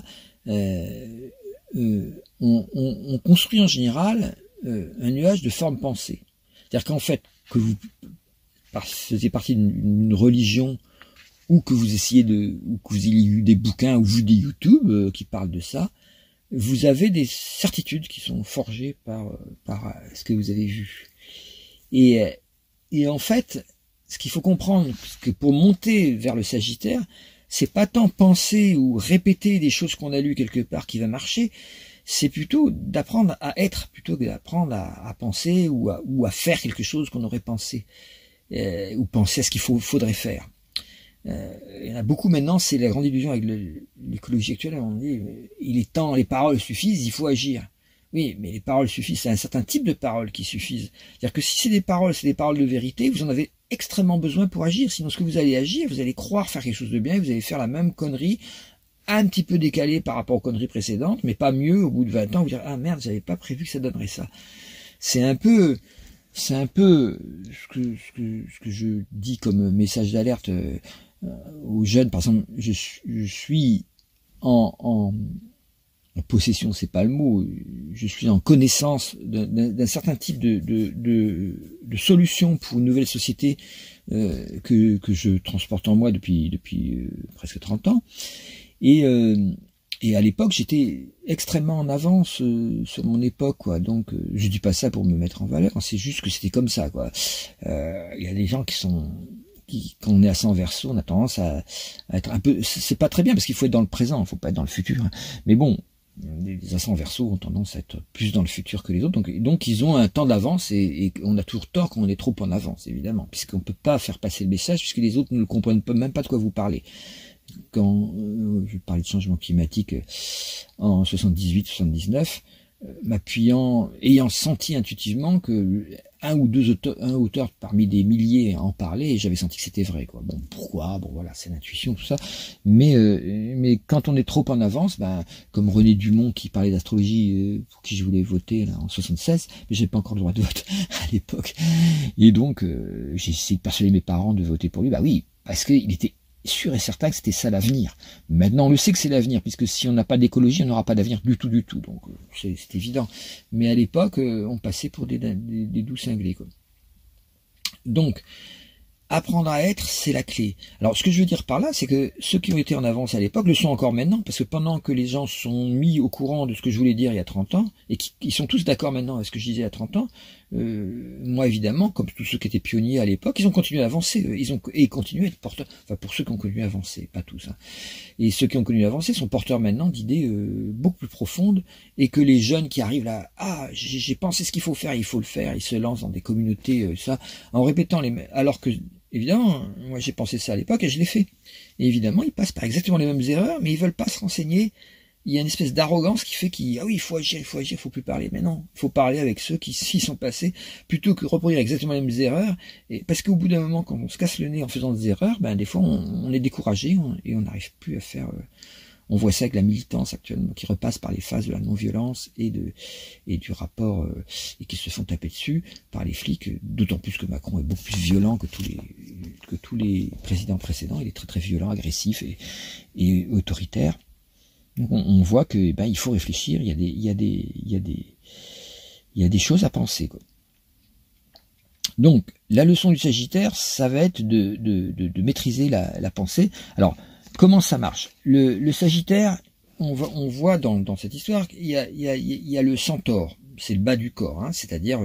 on construit en général un nuage de forme pensée. C'est-à-dire qu'en fait, que vous faisiez partie d'une religion, ou que vous essayez ou que vous ayez eu des bouquins ou vu des YouTube qui parlent de ça, vous avez des certitudes qui sont forgées par ce que vous avez vu. Et en fait, ce qu'il faut comprendre, c'est que pour monter vers le Sagittaire, c'est pas tant penser ou répéter des choses qu'on a lues quelque part qui va marcher, c'est plutôt d'apprendre à être, plutôt que d'apprendre à penser ou à faire quelque chose qu'on aurait pensé, ou penser à ce qu'il faudrait faire. Il y en a beaucoup maintenant, c'est la grande illusion avec l'écologie actuelle, on dit il est temps, les paroles suffisent, il faut agir. Oui, mais les paroles suffisent, c'est un certain type de paroles qui suffisent. C'est-à-dire que si c'est des paroles de vérité, vous en avez extrêmement besoin pour agir, sinon ce que vous allez agir, vous allez croire faire quelque chose de bien, et vous allez faire la même connerie, un petit peu décalée par rapport aux conneries précédentes, mais pas mieux, au bout de 20 ans, vous dire ah merde, j'avais pas prévu que ça donnerait ça. C'est un peu ce que je dis comme message d'alerte aux jeunes. Par exemple, je suis en possession, c'est pas le mot, je suis en connaissance d'un certain type de solution pour une nouvelle société que je transporte en moi depuis presque 30 ans. Et à l'époque, j'étais extrêmement en avance sur mon époque, quoi. Donc, je dis pas ça pour me mettre en valeur, c'est juste que c'était comme ça, quoi. Il y a des gens quand on est ascendant Verseau, on a tendance à être un peu, c'est pas très bien parce qu'il faut être dans le présent, il faut pas être dans le futur. Hein. Mais bon, les ascendants Verseau ont tendance à être plus dans le futur que les autres, donc ils ont un temps d'avance et on a toujours tort quand on est trop en avance, évidemment, puisqu'on peut pas faire passer le message puisque les autres ne comprennent même pas de quoi vous parlez. Quand je parlais de changement climatique en 78-79, ayant senti intuitivement que un auteur parmi des milliers en parlait, et j'avais senti que c'était vrai, quoi. Bon, pourquoi? Bon, voilà, c'est l'intuition, tout ça. Mais quand on est trop en avance, comme René Dumont qui parlait d'astrologie, pour qui je voulais voter là en 76, mais j'avais pas encore le droit de vote à l'époque. Et donc, j'ai essayé de persuader mes parents de voter pour lui. Bah oui, parce qu'il était sûr et certain que c'était ça l'avenir. Maintenant, on le sait que c'est l'avenir, puisque si on n'a pas d'écologie, on n'aura pas d'avenir du tout. Donc, c'est évident. Mais à l'époque, on passait pour des doux cinglés, quoi. Donc, apprendre à être, c'est la clé. Alors, ce que je veux dire par là, c'est que ceux qui ont été en avance à l'époque le sont encore maintenant, parce que pendant que les gens sont mis au courant de ce que je voulais dire il y a 30 ans, et qui sont tous d'accord maintenant avec ce que je disais il y a 30 ans, moi évidemment, comme tous ceux qui étaient pionniers à l'époque, ils ont continué à avancer, et continué à être porteurs, enfin pour ceux qui ont continué à avancer, pas tous, hein. Et ceux qui ont continué à avancer sont porteurs maintenant d'idées beaucoup plus profondes, et que les jeunes qui arrivent là, ah, j'ai pensé ce qu'il faut faire, il faut le faire, ils se lancent dans des communautés, ça, en répétant alors que évidemment, moi j'ai pensé ça à l'époque et je l'ai fait. Et évidemment, ils passent par exactement les mêmes erreurs, mais ils veulent pas se renseigner. Il y a une espèce d'arrogance qui fait ah oui, il faut agir, il faut plus parler. Mais non, il faut parler avec ceux qui s'y sont passés, plutôt que reproduire exactement les mêmes erreurs. Et parce qu'au bout d'un moment, quand on se casse le nez en faisant des erreurs, des fois on est découragé et on n'arrive plus à faire. On voit ça avec la militance actuellement, qui repasse par les phases de la non-violence et du rapport, et qui se font taper dessus par les flics, d'autant plus que Macron est beaucoup plus violent que tous les présidents précédents. Il est très très violent, agressif et autoritaire. Donc on voit que il faut réfléchir, il y a des choses à penser, quoi. Donc la leçon du Sagittaire, ça va être de maîtriser la pensée. Alors comment ça marche? Le Sagittaire, on voit dans cette histoire qu'il y a le centaure, c'est le bas du corps, hein, c'est-à-dire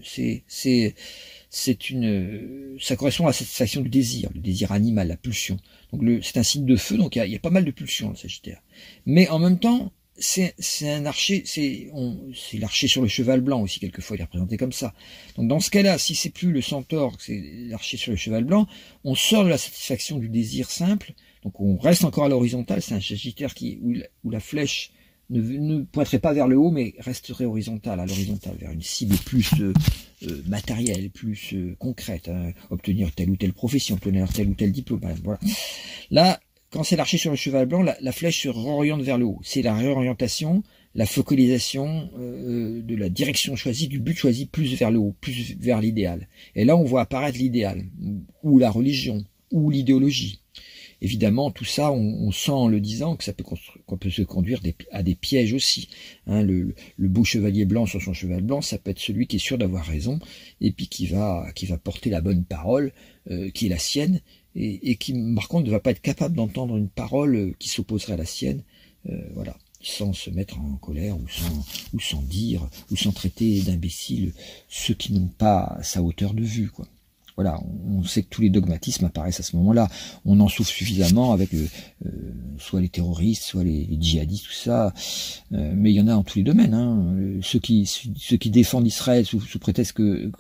ça correspond à la satisfaction du désir, le désir animal, la pulsion. Donc c'est un signe de feu, donc il y a pas mal de pulsions le Sagittaire. Mais en même temps, c'est un archer, c'est l'archer sur le cheval blanc aussi, quelquefois il est représenté comme ça. Donc dans ce cas-là, si c'est plus le centaure, c'est l'archer sur le cheval blanc, on sort de la satisfaction du désir simple, donc on reste encore à l'horizontale, c'est un Sagittaire où la flèche ne pointerait pas vers le haut, mais resterait horizontale, à l'horizontale, vers une cible plus matérielle, plus concrète, hein, obtenir telle ou telle profession, obtenir tel ou tel diplôme, voilà. Là, quand c'est l'archer sur le cheval blanc, la flèche se réoriente vers le haut. C'est la réorientation, la focalisation de la direction choisie, du but choisi, plus vers le haut, plus vers l'idéal. Et là, on voit apparaître l'idéal, ou la religion, ou l'idéologie. Évidemment, tout ça, on sent en le disant que ça qu'on peut se conduire à des pièges aussi. Hein, le beau chevalier blanc sur son cheval blanc, ça peut être celui qui est sûr d'avoir raison, et puis qui va porter la bonne parole, qui est la sienne, et qui, par contre, ne va pas être capable d'entendre une parole qui s'opposerait à la sienne, voilà, sans se mettre en colère, ou sans dire, ou sans traiter d'imbéciles ceux qui n'ont pas sa hauteur de vue, quoi. Voilà, on sait que tous les dogmatismes apparaissent à ce moment-là. On en souffre suffisamment avec soit les terroristes, soit les djihadistes, tout ça. Mais il y en a en tous les domaines. Hein. Ceux qui défendent Israël sous prétexte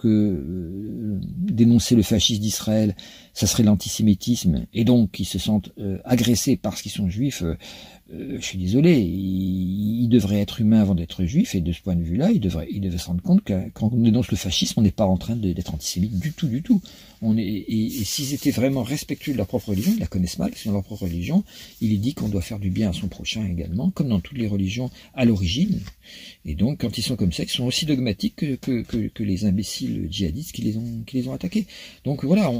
que dénoncer le fascisme d'Israël, ça serait l'antisémitisme, et donc ils se sentent agressés parce qu'ils sont juifs. Je suis désolé, ils devraient être humains avant d'être juifs, et de ce point de vue-là, ils devraient se rendre compte que quand on dénonce le fascisme, on n'est pas en train d'être antisémite du tout, du tout. Et s'ils étaient vraiment respectueux de leur propre religion, ils la connaissent mal, parce que dans leur propre religion, il est dit qu'on doit faire du bien à son prochain également, comme dans toutes les religions à l'origine. Et donc, quand ils sont comme ça, ils sont aussi dogmatiques que les imbéciles djihadistes qui les ont attaqués. Donc voilà,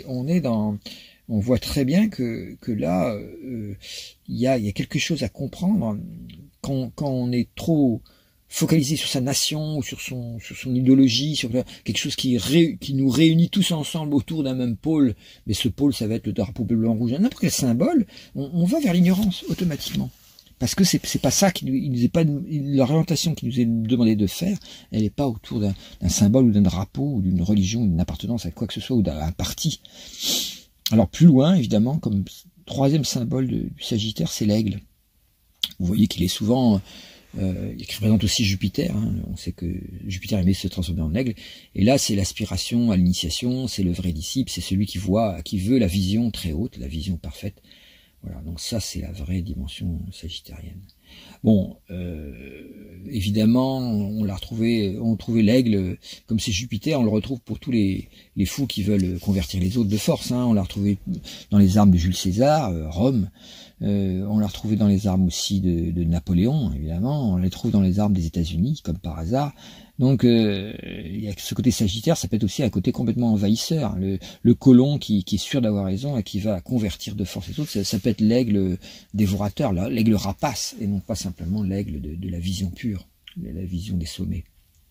on voit très bien que là, il y a quelque chose à comprendre quand on est trop focalisé sur sa nation ou sur son idéologie, sur quelque chose qui nous réunit tous ensemble autour d'un même pôle. Mais ce pôle, ça va être le drapeau bleu, blanc, rouge, n'importe quel symbole. On va vers l'ignorance automatiquement. Parce que c'est pas ça l'orientation qui nous est demandé de faire, elle n'est pas autour d'un symbole ou d'un drapeau ou d'une religion, d'une appartenance à quoi que ce soit ou d'un parti. Alors plus loin, évidemment, comme troisième symbole du Sagittaire, c'est l'aigle. Vous voyez qu'il est souvent, il représente aussi Jupiter. Hein. On sait que Jupiter aimait se transformer en aigle. Et là, c'est l'aspiration à l'initiation, c'est le vrai disciple, c'est celui qui veut la vision très haute, la vision parfaite. Voilà, donc ça, c'est la vraie dimension sagittarienne. Bon, évidemment, on trouvait l'aigle, comme c'est Jupiter, on le retrouve pour tous les fous qui veulent convertir les autres de force. Hein. On l'a retrouvé dans les armes de Jules César, Rome. On l'a retrouvé dans les armes aussi de Napoléon, évidemment. On les trouve dans les armes des États-Unis, comme par hasard. Donc, il y a ce côté sagittaire, ça peut être aussi un côté complètement envahisseur. Le colon qui est sûr d'avoir raison et qui va convertir de force les autres, ça peut être l'aigle dévorateur, l'aigle rapace, et non pas simplement l'aigle de la vision pure, la vision des sommets.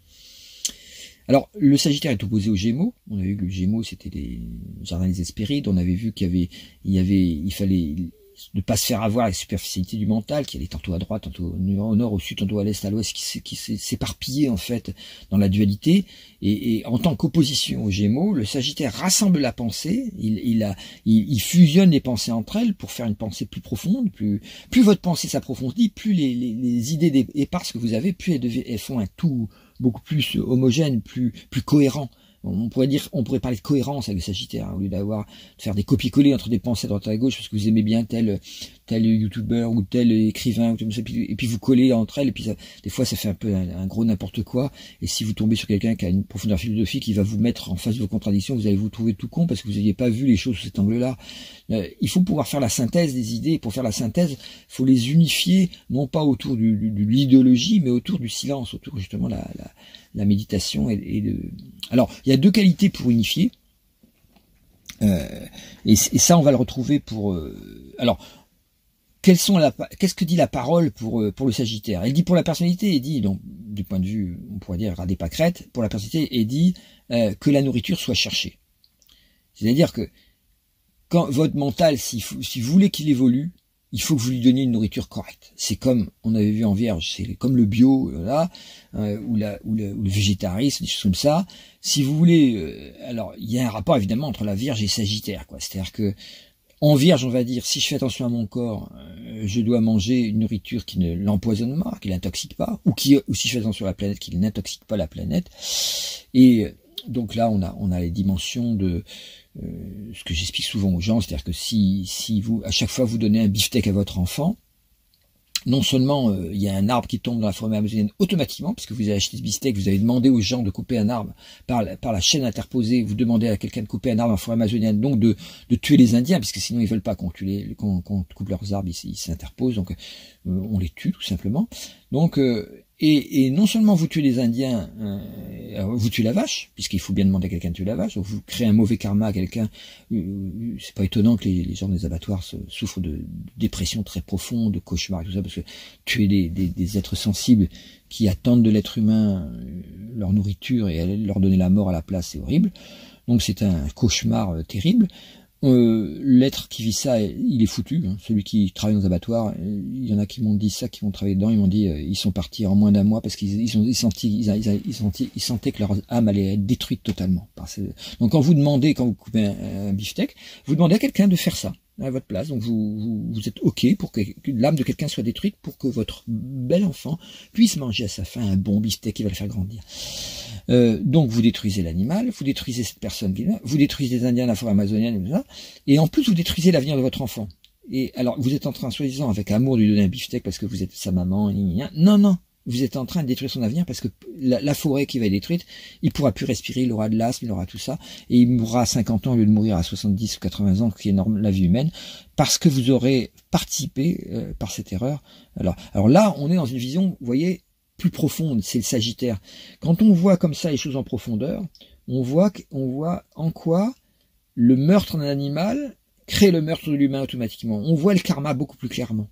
Alors, le Sagittaire est opposé aux Gémeaux. On a vu que le Gémeaux, c'était les jardins des Hespérides. On avait vu il fallait ne pas se faire avoir la superficialité du mental, qui allait tantôt à droite, tantôt au nord, au sud, tantôt à l'est, à l'ouest, qui s'éparpillait en fait dans la dualité. Et en tant qu'opposition aux Gémeaux, le Sagittaire rassemble la pensée, il fusionne les pensées entre elles pour faire une pensée plus profonde. Plus votre pensée s'approfondit, plus les idées éparses que vous avez, plus elles font un tout beaucoup plus homogène, plus cohérent. On pourrait parler de cohérence avec le Sagittaire, hein, au lieu de faire des copier-coller entre des pensées à droite à gauche parce que vous aimez bien tel youtubeur ou tel écrivain, et puis vous collez entre elles, et puis des fois ça fait un peu un gros n'importe quoi, et si vous tombez sur quelqu'un qui a une profondeur philosophique, qui va vous mettre en face de vos contradictions, vous allez vous trouver tout con parce que vous n'aviez pas vu les choses sous cet angle-là. Il faut pouvoir faire la synthèse des idées, et pour faire la synthèse, il faut les unifier, non pas autour de l'idéologie, mais autour du silence, autour justement la méditation Alors, il y a deux qualités pour unifier, et ça, on va le retrouver pour... Alors, qu'est-ce que dit la parole pour le Sagittaire? Elle dit pour la personnalité, elle dit, donc du point de vue, on pourrait dire à des pâquerettes, pour la personnalité, elle dit que la nourriture soit cherchée. C'est-à-dire que quand votre mental, si vous voulez qu'il évolue, il faut que vous lui donniez une nourriture correcte. C'est comme on avait vu en Vierge, c'est comme le bio là, ou le végétarisme, des choses comme ça. Si vous voulez, alors il y a un rapport évidemment entre la Vierge et Sagittaire, quoi. C'est-à-dire que en Vierge, on va dire, si je fais attention à mon corps, je dois manger une nourriture qui ne l'empoisonne pas, qui l'intoxique pas, ou si je fais attention à la planète, qui n'intoxique pas la planète. Et donc là, on a les dimensions de ce que j'explique souvent aux gens, c'est-à-dire que si vous, à chaque fois vous donnez un beefsteak à votre enfant, non seulement il y a un arbre qui tombe dans la forêt amazonienne automatiquement, puisque vous avez acheté ce beefsteak, vous avez demandé aux gens de couper un arbre par la chaîne interposée, vous demandez à quelqu'un de couper un arbre dans la forêt amazonienne, donc de tuer les Indiens, puisque sinon ils veulent pas qu'on coupe leurs arbres, ils s'interposent, donc on les tue tout simplement. Donc et non seulement vous tuez les Indiens, vous tuez la vache, puisqu'il faut bien demander à quelqu'un de tuer la vache, donc vous créez un mauvais karma à quelqu'un. C'est pas étonnant que les gens des abattoirs souffrent de dépression très profonde, de cauchemars et tout ça, parce que tuer des êtres sensibles qui attendent de l'être humain leur nourriture et aller leur donner la mort à la place, c'est horrible. Donc c'est un cauchemar terrible. L'être qui vit ça, il est foutu, hein. Celui qui travaille dans les abattoirs, il y en a qui m'ont dit ça, qui vont travailler dedans, ils m'ont dit ils sont partis en moins d'un mois parce qu'ils sentaient que leur âme allait être détruite totalement. Donc quand vous coupez un beefsteak, vous demandez à quelqu'un de faire ça à votre place. Donc vous êtes OK pour que l'âme de quelqu'un soit détruite pour que votre bel enfant puisse manger à sa faim un bon beefsteak qui va le faire grandir. Donc vous détruisez l'animal, vous détruisez cette personne qui est là, vous détruisez les Indiens de la forêt amazonienne, et en plus vous détruisez l'avenir de votre enfant. Et alors vous êtes en train, soi-disant, avec amour, de lui donner un beefsteak parce que vous êtes sa maman, non, vous êtes en train de détruire son avenir parce que la forêt qui va être détruite, il pourra plus respirer, il aura de l'asthme, il aura tout ça, et il mourra à 50 ans au lieu de mourir à 70 ou 80 ans, qui est la vie humaine, parce que vous aurez participé par cette erreur. Alors là, on est dans une vision, vous voyez, plus profonde, c'est le Sagittaire. Quand on voit comme ça les choses en profondeur, on voit en quoi le meurtre d'un animal crée le meurtre de l'humain automatiquement. On voit le karma beaucoup plus clairement.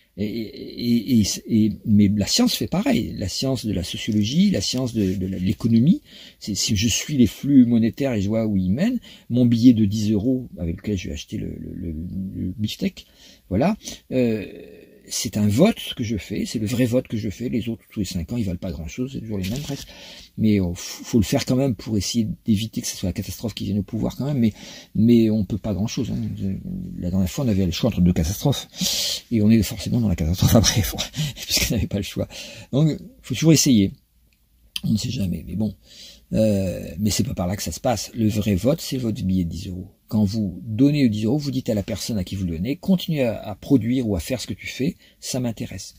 Mais la science fait pareil, la science de la sociologie, la science de l'économie. Si je suis les flux monétaires et je vois où ils mènent, mon billet de 10 € avec lequel je vais acheter le beefsteak, voilà, c'est un vote que je fais, c'est le vrai vote que je fais. Les autres, tous les 5 ans, ils valent pas grand-chose, c'est toujours les mêmes presque. Mais faut le faire quand même pour essayer d'éviter que ce soit la catastrophe qui vienne au pouvoir quand même. Mais on peut pas grand-chose. Hein. La dernière fois, on avait le choix entre deux catastrophes, et on est forcément dans la catastrophe après, puisqu'on n'avait pas le choix. Donc, faut toujours essayer. On ne sait jamais, mais bon. Mais c'est pas par là que ça se passe. Le vrai vote, c'est votre billet de 10 €. Quand vous donnez 10 €, vous dites à la personne à qui vous le donnez, continue à produire ou à faire ce que tu fais, ça m'intéresse.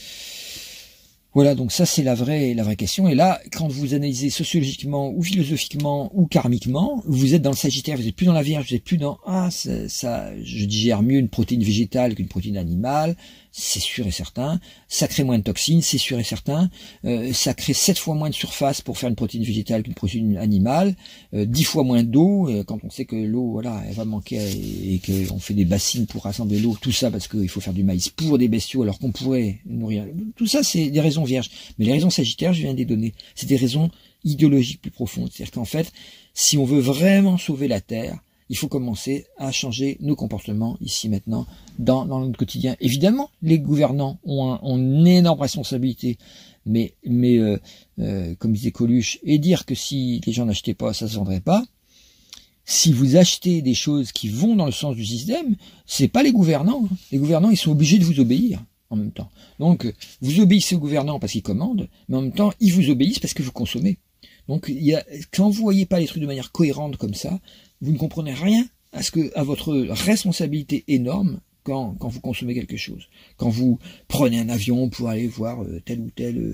Voilà, donc ça c'est la vraie question. Et là, quand vous analysez sociologiquement ou philosophiquement ou karmiquement, vous êtes dans le Sagittaire, vous n'êtes plus dans la Vierge, vous n'êtes plus dans ça, je digère mieux une protéine végétale qu'une protéine animale, c'est sûr et certain. Ça crée moins de toxines, c'est sûr et certain. Ça crée 7 fois moins de surface pour faire une protéine végétale qu'une protéine animale, 10 fois moins d'eau, quand on sait que l'eau, voilà, elle va manquer et qu'on fait des bassines pour rassembler l'eau, tout ça parce qu'il faut faire du maïs pour des bestiaux alors qu'on pourrait nourrir. Tout ça, c'est des raisons vierges. Mais les raisons Sagittaires, je viens de les donner. C'est des raisons idéologiques plus profondes. C'est-à-dire qu'en fait, si on veut vraiment sauver la Terre, il faut commencer à changer nos comportements ici maintenant dans notre quotidien. Évidemment, les gouvernants ont une énorme responsabilité, mais comme disait Coluche, et dire que si les gens n'achetaient pas, ça se vendrait pas. Si vous achetez des choses qui vont dans le sens du système, c'est pas les gouvernants. Hein. Les gouvernants, ils sont obligés de vous obéir en même temps. Donc, vous obéissez aux gouvernants parce qu'ils commandent, mais en même temps, ils vous obéissent parce que vous consommez. Donc, quand vous voyez pas les trucs de manière cohérente comme ça, vous ne comprenez rien à votre responsabilité énorme quand vous consommez quelque chose. Quand vous prenez un avion pour aller voir tel ou tel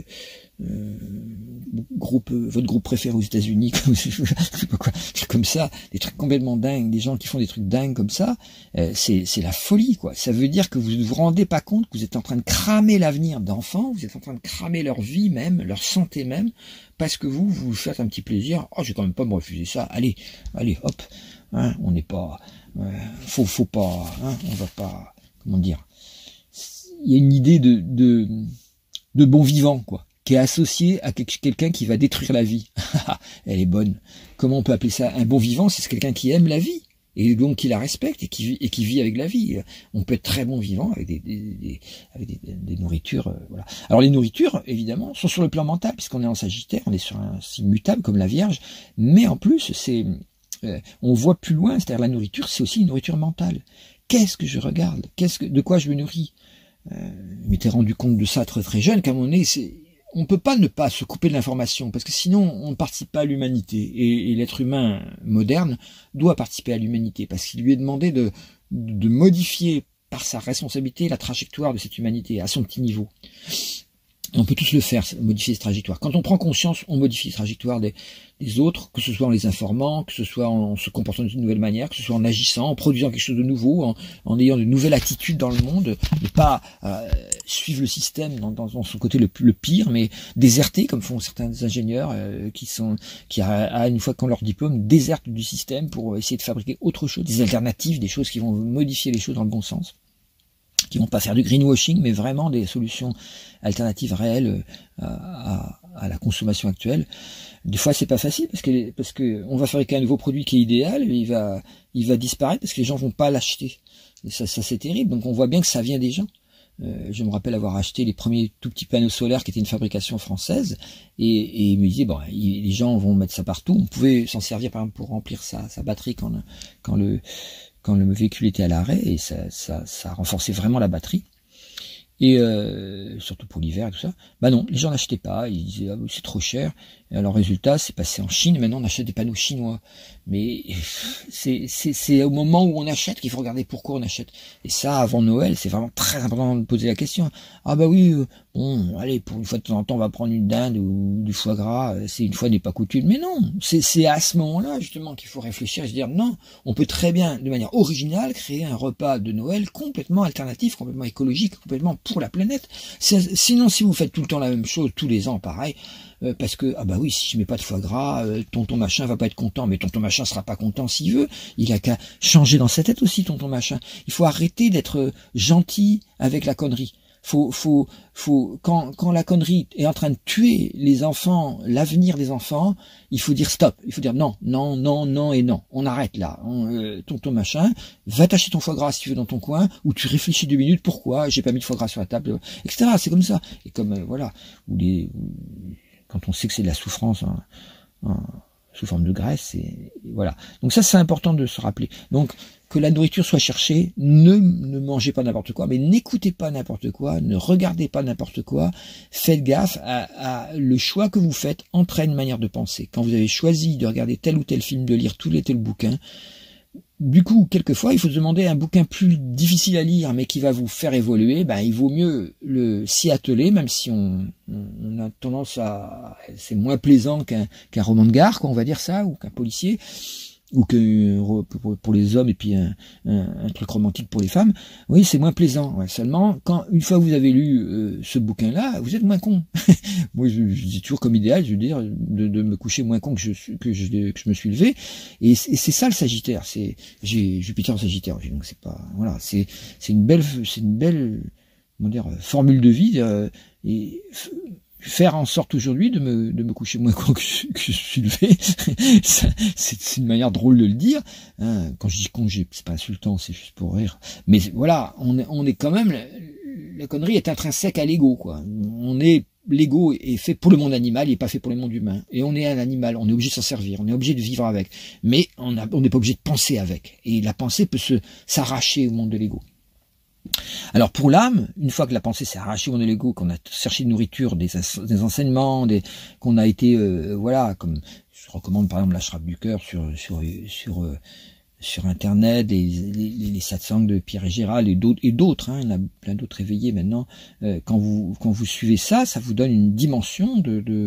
groupe, votre groupe préféré aux États-Unis, je sais pas quoi, comme ça, des trucs complètement dingues, des gens qui font des trucs dingues comme ça, c'est la folie, quoi. Ça veut dire que vous ne vous rendez pas compte que vous êtes en train de cramer l'avenir d'enfants, vous êtes en train de cramer leur vie même, leur santé même, parce que vous faites un petit plaisir. Oh, je vais quand même pas me refuser ça. Allez, hop. Hein, on n'est pas, faut pas, hein, on va pas, comment dire. il y a une idée de bon vivant, quoi, qui est associée à quelqu'un qui va détruire la vie. Elle est bonne. Comment on peut appeler ça un bon vivant? C'est quelqu'un qui aime la vie, et donc qui la respecte, et qui vit avec la vie. On peut être très bon vivant avec des nourritures, voilà. Alors les nourritures, évidemment, sont sur le plan mental, puisqu'on est en Sagittaire, on est sur un signe mutable comme la Vierge, mais en plus, on voit plus loin, c'est-à-dire la nourriture, c'est aussi une nourriture mentale. Qu'est-ce que je regarde? De quoi je me nourris? Je m'étais rendu compte de ça très très jeune, qu'à un moment donné, on peut pas ne pas se couper de l'information, parce que sinon on ne participe pas à l'humanité. Et l'être humain moderne doit participer à l'humanité, parce qu'il lui est demandé de modifier par sa responsabilité la trajectoire de cette humanité à son petit niveau. On peut tous le faire, modifier ces trajectoires. Quand on prend conscience, on modifie les trajectoires des autres, que ce soit en les informant, que ce soit en se comportant d'une nouvelle manière, que ce soit en agissant, en produisant quelque chose de nouveau, en ayant de nouvelles attitudes dans le monde, ne pas suivre le système dans son côté le pire, mais déserter, comme font certains ingénieurs qui une fois qu'on leur diplôme, désertent du système pour essayer de fabriquer autre chose, des alternatives, des choses qui vont modifier les choses dans le bon sens, qui vont pas faire du greenwashing, mais vraiment des solutions alternatives réelles à la consommation actuelle. Des fois, c'est pas facile parce que on va fabriquer un nouveau produit qui est idéal, et il va disparaître parce que les gens vont pas l'acheter. Et ça c'est terrible. Donc on voit bien que ça vient des gens. Je me rappelle avoir acheté les premiers tout petits panneaux solaires qui étaient une fabrication française, et il me disait bon, les gens vont mettre ça partout. On pouvait s'en servir par exemple pour remplir sa batterie quand le véhicule était à l'arrêt, et ça renforçait vraiment la batterie. Et surtout pour l'hiver et tout ça. Bah non, les gens n'achetaient pas, ils disaient ah, c'est trop cher. Et alors résultat, c'est passé en Chine, maintenant on achète des panneaux chinois. Mais c'est au moment où on achète qu'il faut regarder pourquoi on achète. Et ça, avant Noël, c'est vraiment très important de poser la question. Ah bah oui, bon, allez, pour une fois de temps en temps, on va prendre une dinde ou du foie gras, c'est une fois n'est pas coutume. Mais non, c'est à ce moment-là justement qu'il faut réfléchir et se dire non, on peut très bien, de manière originale, créer un repas de Noël complètement alternatif, complètement écologique, complètement pour la planète. Sinon, si vous faites tout le temps la même chose, tous les ans, pareil, parce que, ah bah oui, si je mets pas de foie gras, tonton machin va pas être content, mais tonton machin sera pas content s'il veut, il a qu'à changer dans sa tête aussi, tonton machin. Il faut arrêter d'être gentil avec la connerie. Quand la connerie est en train de tuer les enfants, l'avenir des enfants, il faut dire stop, il faut dire non, non, non, non et non. On arrête là. Tonton machin, va t'acheter ton foie gras si tu veux dans ton coin, ou tu réfléchis 2 minutes, pourquoi j'ai pas mis de foie gras sur la table, etc. C'est comme ça. Et comme, voilà, quand on sait que c'est de la souffrance sous forme de graisse, et voilà. Donc ça, c'est important de se rappeler. Donc, que la nourriture soit cherchée, ne mangez pas n'importe quoi, mais n'écoutez pas n'importe quoi, ne regardez pas n'importe quoi, faites gaffe à le choix que vous faites entraîne une manière de penser. Quand vous avez choisi de regarder tel ou tel film, de lire tel ou tel bouquin, du coup, quelquefois, il faut se demander un bouquin plus difficile à lire, mais qui va vous faire évoluer, ben, il vaut mieux s'y atteler, même si on a tendance c'est moins plaisant qu'un roman de gare, quoi, on va dire ça, ou qu'un policier, ou que pour les hommes, et puis un truc romantique pour les femmes. Oui, c'est moins plaisant. Ouais. Seulement, une fois que vous avez lu ce bouquin-là, vous êtes moins con. Moi, je dis toujours comme idéal, je veux dire, de me coucher moins con que je me suis levé. Et c'est ça le Sagittaire. J'ai Jupiter en Sagittaire. Donc c'est pas, voilà, c'est une belle, comment dire, formule de vie. Et faire en sorte aujourd'hui de me coucher moins con que je suis levé, c'est une manière drôle de le dire. Hein. Quand je dis con, c'est pas insultant, c'est juste pour rire. Mais voilà, on est quand même, la connerie est intrinsèque à l'ego, quoi. L'ego est fait pour le monde animal, il n'est pas fait pour le monde humain. Et on est un animal, on est obligé de s'en servir, on est obligé de vivre avec. Mais on n'est pas obligé de penser avec. Et la pensée peut s'arracher au monde de l'ego. Alors pour l'âme, une fois que la pensée s'est arrachée au monde de l'ego, qu'on a cherché de nourriture, des enseignements, qu'on a été, voilà, comme je recommande par exemple la Shrapp du cœur sur internet, les satsangs de Pierre et Gérald et d'autres, hein, il y en a plein d'autres éveillés maintenant. Quand vous suivez ça, ça vous donne une dimension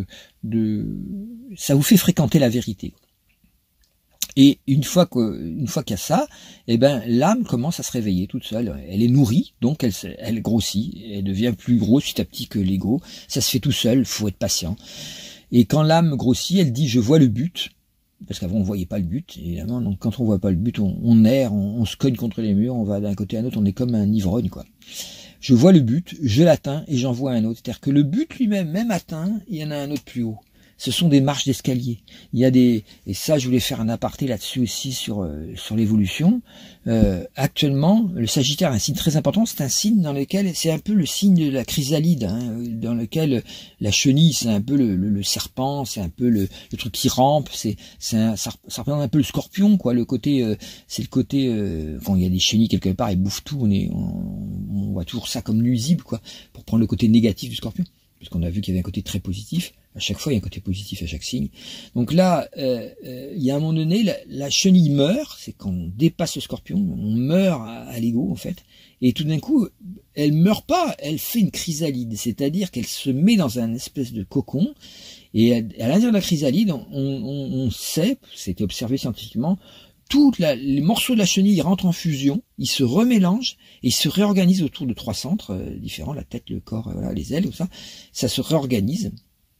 ça vous fait fréquenter la vérité. Et une fois qu'il y a ça, eh ben l'âme commence à se réveiller toute seule. Elle est nourrie, donc elle grossit, elle devient plus grosse petit à petit que l'ego. Ça se fait tout seul, faut être patient. Et quand l'âme grossit, elle dit je vois le but, parce qu'avant on voyait pas le but, évidemment. Donc quand on voit pas le but, on erre, on se cogne contre les murs, on va d'un côté à l'autre, on est comme un ivrogne, quoi. je vois le but, je l'atteins et j'en vois un autre. C'est-à-dire que le but lui-même, même atteint, il y en a un autre plus haut. Ce sont des marches d'escalier. Il y a des, et ça, je voulais faire un aparté là-dessus aussi sur l'évolution. Actuellement, le Sagittaire est un signe très important. C'est un signe dans lequel, c'est un peu le signe de la chrysalide, hein, dans lequel la chenille, c'est un peu le serpent, c'est un peu le truc qui rampe. Ça représente un peu le scorpion, quoi. Le côté, c'est le côté, quand il y a des chenilles quelque part, elles bouffent tout. On voit toujours ça comme nuisible, quoi, pour prendre le côté négatif du scorpion, parce qu'on a vu qu'il y avait un côté très positif. À chaque fois, il y a un côté positif à chaque signe. Donc là, il y a un moment donné, la chenille meurt, c'est quand on dépasse le scorpion, on meurt à l'ego en fait, et tout d'un coup, elle meurt pas, elle fait une chrysalide, c'est-à-dire qu'elle se met dans un espèce de cocon, et à l'intérieur de la chrysalide, on sait, c'était observé scientifiquement, les morceaux de la chenille rentrent en fusion, ils se remélangent et ils se réorganisent autour de 3 centres différents, la tête, le corps, voilà, les ailes, tout ça, ça se réorganise.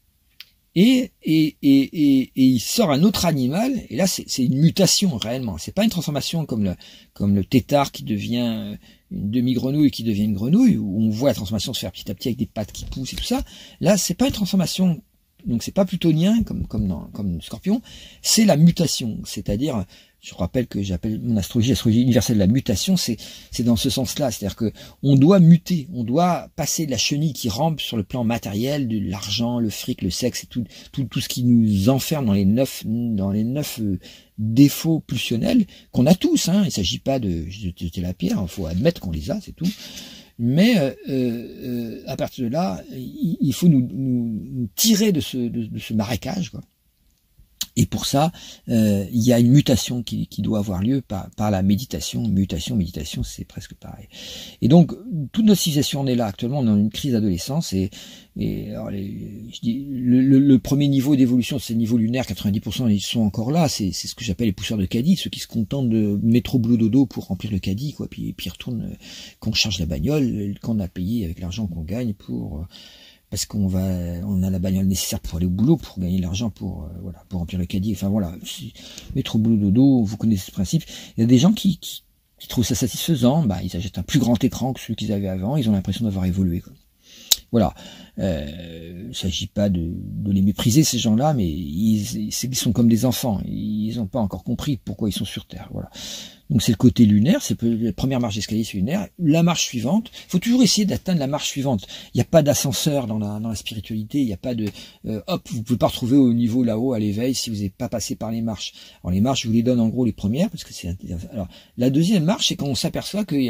Et il sort un autre animal, et là c'est une mutation réellement, c'est pas une transformation comme le tétard qui devient une demi-grenouille qui devient une grenouille, où on voit la transformation se faire petit à petit avec des pattes qui poussent et tout ça. Là c'est pas une transformation, donc c'est pas plutonien comme le scorpion, c'est la mutation, c'est-à-dire, je rappelle que j'appelle mon astrologie universelle de la mutation, c'est dans ce sens-là, c'est-à-dire que on doit muter, on doit passer de la chenille qui rampe sur le plan matériel, de l'argent, le fric, le sexe et tout ce qui nous enferme dans les neuf défauts pulsionnels qu'on a tous, hein. Il s'agit pas de jeter la pierre, il faut admettre qu'on les a, c'est tout. Mais à partir de là, il faut nous tirer de ce marécage, quoi. Et pour ça, il y a une mutation qui doit avoir lieu par la méditation. Méditation, c'est presque pareil. Et donc, toute notre civilisation en est là. Actuellement, on est dans une crise d'adolescence. Et alors je dis, le premier niveau d'évolution, c'est le niveau lunaire. 90% ils sont encore là. C'est ce que j'appelle les pousseurs de caddie, ceux qui se contentent de mettre au boulot dodo pour remplir le caddie, quoi. Puis ils retournent quand on charge la bagnole, qu'on a payé avec l'argent qu'on gagne pour... parce on a la bagnole nécessaire pour aller au boulot, pour gagner l'argent, pour remplir le caddie. Enfin voilà, mettre au boulot dodo, vous connaissez ce principe. Il y a des gens qui trouvent ça satisfaisant, ils achètent un plus grand écran que celui qu'ils avaient avant, ils ont l'impression d'avoir évolué, quoi. Voilà, il s'agit pas de les mépriser ces gens-là, mais ils sont comme des enfants, ils n'ont pas encore compris pourquoi ils sont sur Terre. Voilà. Donc c'est le côté lunaire, c'est la première marche d'escalier, c'est lunaire. La marche suivante, il faut toujours essayer d'atteindre la marche suivante. Il n'y a pas d'ascenseur dans la spiritualité, il n'y a pas de vous pouvez pas retrouver au niveau là-haut à l'éveil si vous n'avez pas passé par les marches. Alors les marches, je vous les donne en gros les premières parce que c'est. Alors la deuxième marche, c'est quand on s'aperçoit qu'on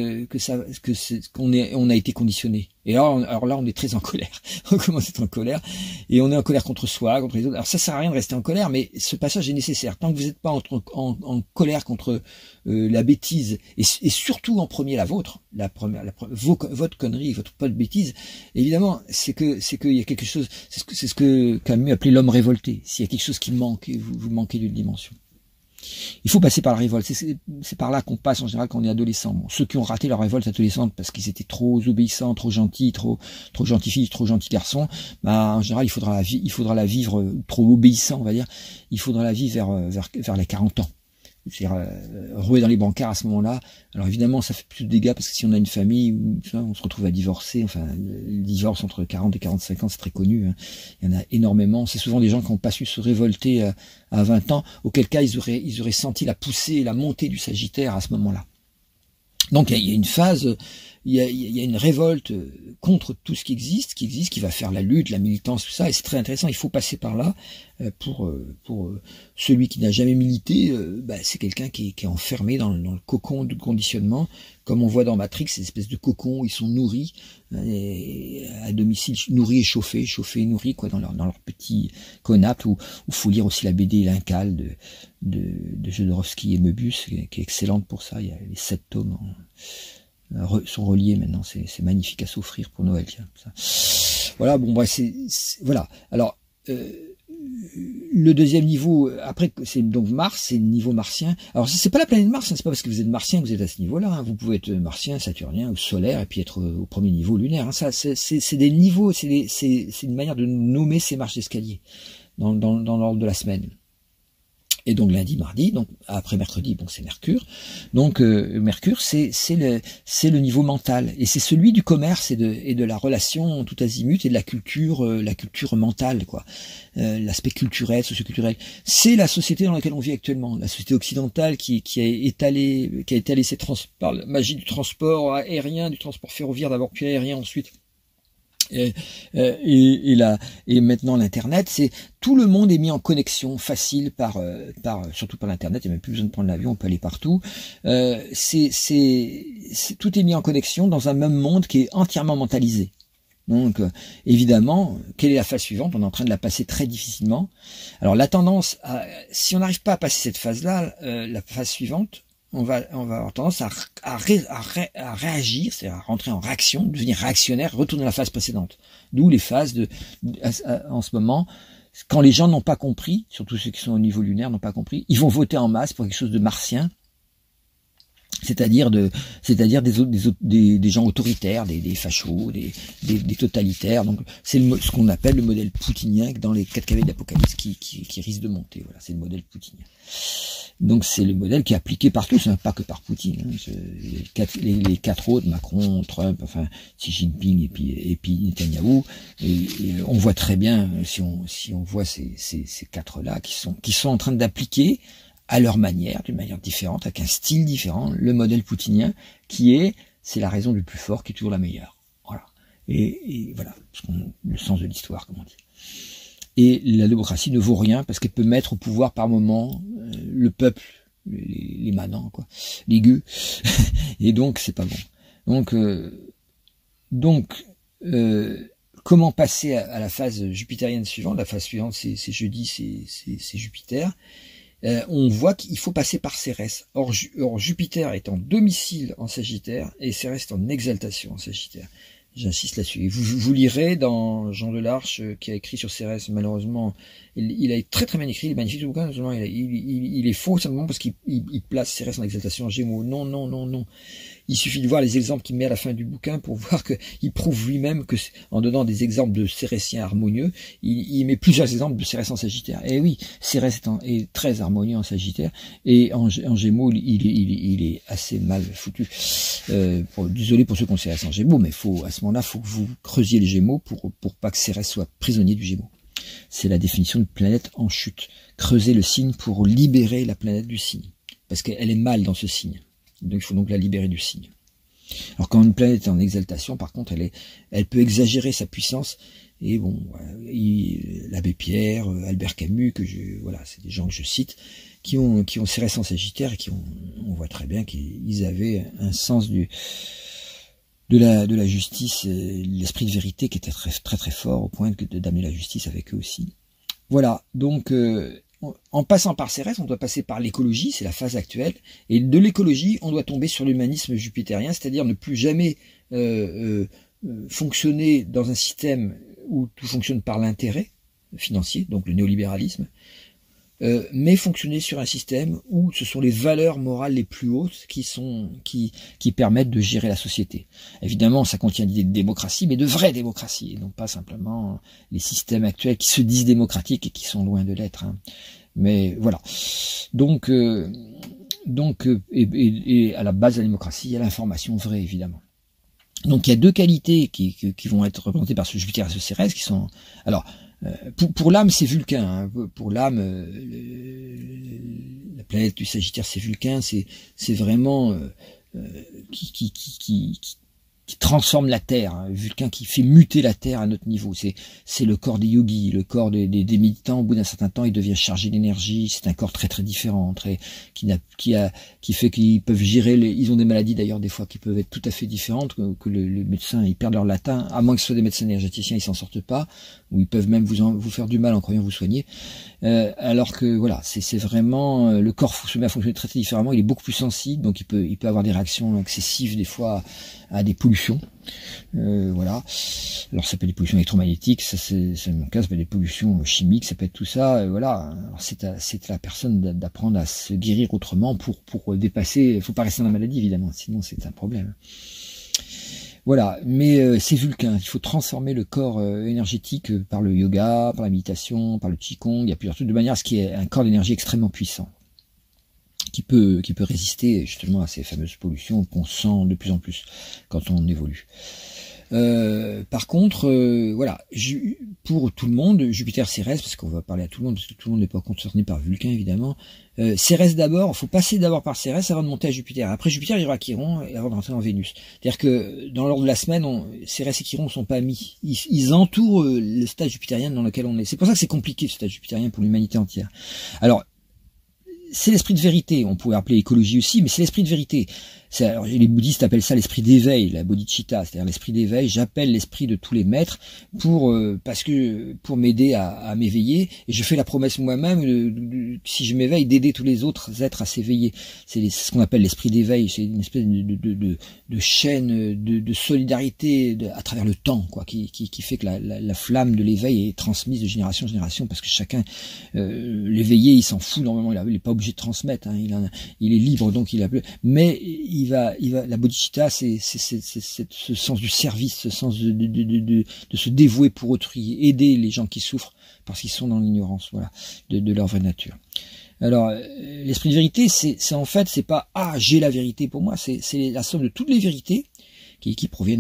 a été conditionné. Et alors là, on est très en colère. On commence à être en colère et on est en colère contre soi, contre les autres. Alors ça sert à rien de rester en colère, mais ce passage est nécessaire. Tant que vous n'êtes pas en colère contre la bêtise et surtout en premier la vôtre, votre connerie, votre pas de bêtise, évidemment, c'est qu'il y a quelque chose. C'est ce que Camus appelait l'homme révolté. S'il y a quelque chose qui manque, vous manquez d'une dimension. Il faut passer par la révolte. C'est par là qu'on passe en général quand on est adolescent. Bon, ceux qui ont raté leur révolte adolescente parce qu'ils étaient trop obéissants, trop gentils, trop gentils filles, trop gentils garçons, en général il faudra la vivre trop obéissant, on va dire. Il faudra la vivre vers les 40 ans. C'est-à-dire rouer dans les brancards à ce moment-là. Alors évidemment, ça fait plus de dégâts parce que si on a une famille, on se retrouve à divorcer. Enfin, le divorce entre 40 et 45 ans, c'est très connu, hein. Il y en a énormément. C'est souvent des gens qui n'ont pas su se révolter à 20 ans, auquel cas ils auraient senti la poussée, la montée du Sagittaire à ce moment-là. Donc il y a une phase, il y a une révolte contre tout ce qui existe, qui va faire la lutte, la militance, tout ça, et c'est très intéressant. Il faut passer par là pour celui qui n'a jamais milité. C'est quelqu'un qui est enfermé dans le cocon de conditionnement, comme on voit dans Matrix, ces espèces de cocons. Ils sont nourris à domicile, nourris et chauffés et nourris, quoi, dans leur petit conap. Où faut lire aussi la BD L'Incal de Jodorowsky et Möbius, qui est excellente pour ça. Il y a les 7 tomes sont reliés maintenant, c'est magnifique à s'offrir pour Noël, tiens, ça. Voilà, bon, voilà. Alors le deuxième niveau, après, c'est donc Mars, c'est le niveau martien. Alors c'est pas la planète Mars, hein, c'est pas parce que vous êtes martien que vous êtes à ce niveau-là, hein. Vous pouvez être martien, saturnien ou solaire et puis être au premier niveau lunaire, hein. Ça, c'est des niveaux, c'est une manière de nommer ces marches d'escalier dans l'ordre de la semaine. Et donc lundi, mardi, donc après mercredi, bon c'est Mercure. Donc Mercure, c'est le niveau mental, et c'est celui du commerce et de la relation tout azimut et de la culture mentale, quoi. L'aspect culturel, socioculturel. C'est la société dans laquelle on vit actuellement, la société occidentale qui a étalé ses par la magie du transport aérien, du transport ferroviaire d'abord puis aérien ensuite. Et maintenant l'internet, c'est tout le monde est mis en connexion facile surtout par l'internet, il n'y a même plus besoin de prendre l'avion, on peut aller partout. Tout est mis en connexion dans un même monde qui est entièrement mentalisé. Donc évidemment, quelle est la phase suivante? On est en train de la passer très difficilement. Alors la tendance, si on n'arrive pas à passer cette phase-là, la phase suivante, on va avoir tendance à réagir, c'est-à-dire à rentrer en réaction, devenir réactionnaire, retourner à la phase précédente. D'où les phases en ce moment, quand les gens n'ont pas compris, surtout ceux qui sont au niveau lunaire n'ont pas compris, ils vont voter en masse pour quelque chose de martien, c'est-à-dire des gens autoritaires, des fachos, des totalitaires. Donc c'est ce qu'on appelle le modèle poutinien dans les 4 cavaliers d'Apocalypse qui risque de monter. Voilà, c'est le modèle poutinien. Donc c'est le modèle qui est appliqué par tous, hein, pas que par Poutine. Hein. Les 4 autres, Macron, Trump, enfin Xi Jinping et puis Netanyahou. Et on voit très bien, si on voit ces 4-là qui sont en train d'appliquer à leur manière, d'une manière différente, avec un style différent, le modèle poutinien, c'est la raison du plus fort qui est toujours la meilleure. Voilà. Et voilà, le sens de l'histoire, comme on dit. Et la démocratie ne vaut rien parce qu'elle peut mettre au pouvoir par moment le peuple, les manants, quoi, les gueux. Et donc c'est pas bon. Donc comment passer à la phase jupitérienne suivante? La phase suivante, c'est jeudi, c'est Jupiter. On voit qu'il faut passer par Cérès. Or Jupiter est en domicile en Sagittaire et Cérès est en exaltation en Sagittaire. J'insiste là-dessus. Vous lirez dans Jean Delarche qui a écrit sur Cérès, malheureusement, il a très très bien écrit, il est magnifique le bouquin, il est faux simplement parce qu'il place Cérès en exaltation en Gémeaux. Non. Il suffit de voir les exemples qu'il met à la fin du bouquin pour voir qu'il prouve lui-même que, en donnant des exemples de Cérésiens harmonieux, il met plusieurs exemples de Cérès en Sagittaire. Et oui, Cérès est très harmonieux en Sagittaire, et en Gémeaux, il est assez mal foutu. Désolé pour ceux qui ont Cérès en Gémeaux, mais à ce moment-là, faut que vous creusiez les Gémeaux pour pas que Cérès soit prisonnier du Gémeaux. C'est la définition de planète en chute. Creuser le signe pour libérer la planète du signe. Parce qu'elle est mal dans ce signe. Donc il faut donc la libérer du signe. Alors quand une planète est en exaltation, par contre, elle peut exagérer sa puissance. Et bon, l'abbé Pierre, Albert Camus, voilà, c'est des gens que je cite, qui ont Cérès en Sagittaire et on voit très bien qu'ils avaient un sens de la justice, l'esprit de vérité qui était très très très fort au point d'amener la justice avec eux aussi. Voilà, donc en passant par Cérès, on doit passer par l'écologie, c'est la phase actuelle, et de l'écologie, on doit tomber sur l'humanisme jupitérien, c'est-à-dire ne plus jamais fonctionner dans un système où tout fonctionne par l'intérêt financier, donc le néolibéralisme, mais fonctionner sur un système où ce sont les valeurs morales les plus hautes qui permettent de gérer la société. Évidemment, ça contient l'idée de démocratie, mais de vraie démocratie, et non pas simplement les systèmes actuels qui se disent démocratiques et qui sont loin de l'être. Hein. Mais voilà. Donc, et à la base de la démocratie, il y a l'information vraie, évidemment. Donc il y a deux qualités qui vont être représentées par ce Jupiter et ce Cérès qui sont... Alors, pour l'âme, c'est Vulcain. Hein. Pour l'âme, la planète du Sagittaire, c'est Vulcain. C'est vraiment qui transforme la Terre. Hein. Vulcain qui fait muter la Terre à notre niveau. C'est le corps des yogis, le corps des méditants. Au bout d'un certain temps, il devient chargé d'énergie. C'est un corps très très différent, qui fait qu'ils peuvent gérer. Ils ont des maladies d'ailleurs des fois qui peuvent être tout à fait différentes que les médecins. Ils perdent leur latin, à moins que ce soit des médecins énergéticiens, ils s'en sortent pas, ou ils peuvent même vous faire du mal en croyant vous soigner. Alors que voilà, c'est vraiment le corps se met à fonctionner très très différemment. Il est beaucoup plus sensible, donc il peut avoir des réactions excessives des fois à des pollutions. Voilà. Alors ça peut être des pollutions électromagnétiques, ça c'est mon cas, ça peut être des pollutions chimiques, ça peut être tout ça. Voilà. Alors c'est à la personne d'apprendre à se guérir autrement pour dépasser. Il faut pas rester dans la maladie évidemment, sinon c'est un problème. Voilà, mais c'est Vulcain. Il faut transformer le corps énergétique par le yoga, par la méditation, par le qigong. Il y a plusieurs trucs de manière à ce qu'il y ait un corps d'énergie extrêmement puissant, qui peut résister justement à ces fameuses pollutions qu'on sent de plus en plus quand on évolue. Par contre, voilà, pour tout le monde, Jupiter Cérès, parce qu'on va parler à tout le monde, parce que tout le monde n'est pas concerné par Vulcain évidemment. Cérès d'abord, il faut passer d'abord par Cérès avant de monter à Jupiter. Après Jupiter, il y aura Chiron et avant de rentrer en Vénus. C'est-à-dire que dans l'ordre de la semaine, Cérès et Chiron sont pas mis. Ils entourent le stade jupitérien dans lequel on est. C'est pour ça que c'est compliqué, ce stade jupitérien pour l'humanité entière. Alors, c'est l'esprit de vérité, on pourrait appeler écologie aussi, mais c'est l'esprit de vérité. Alors, les bouddhistes appellent ça l'esprit d'éveil, la bodhicitta, c'est-à-dire l'esprit d'éveil. J'appelle l'esprit de tous les maîtres pour m'aider à m'éveiller, et je fais la promesse moi-même, si je m'éveille, d'aider tous les autres êtres à s'éveiller. C'est ce qu'on appelle l'esprit d'éveil, c'est une espèce de chaîne de solidarité à travers le temps, quoi, qui fait que la flamme de l'éveil est transmise de génération en génération, parce que chacun, l'éveillé, il s'en fout normalement, il est pas obligé de transmettre, hein, il est libre, donc il a plus, mais la bodhicitta, c'est ce sens du service, ce sens de se dévouer pour autrui, aider les gens qui souffrent parce qu'ils sont dans l'ignorance, voilà, de leur vraie nature. Alors, l'esprit de vérité, c'est en fait, c'est pas j'ai la vérité pour moi, c'est la somme de toutes les vérités qui proviennent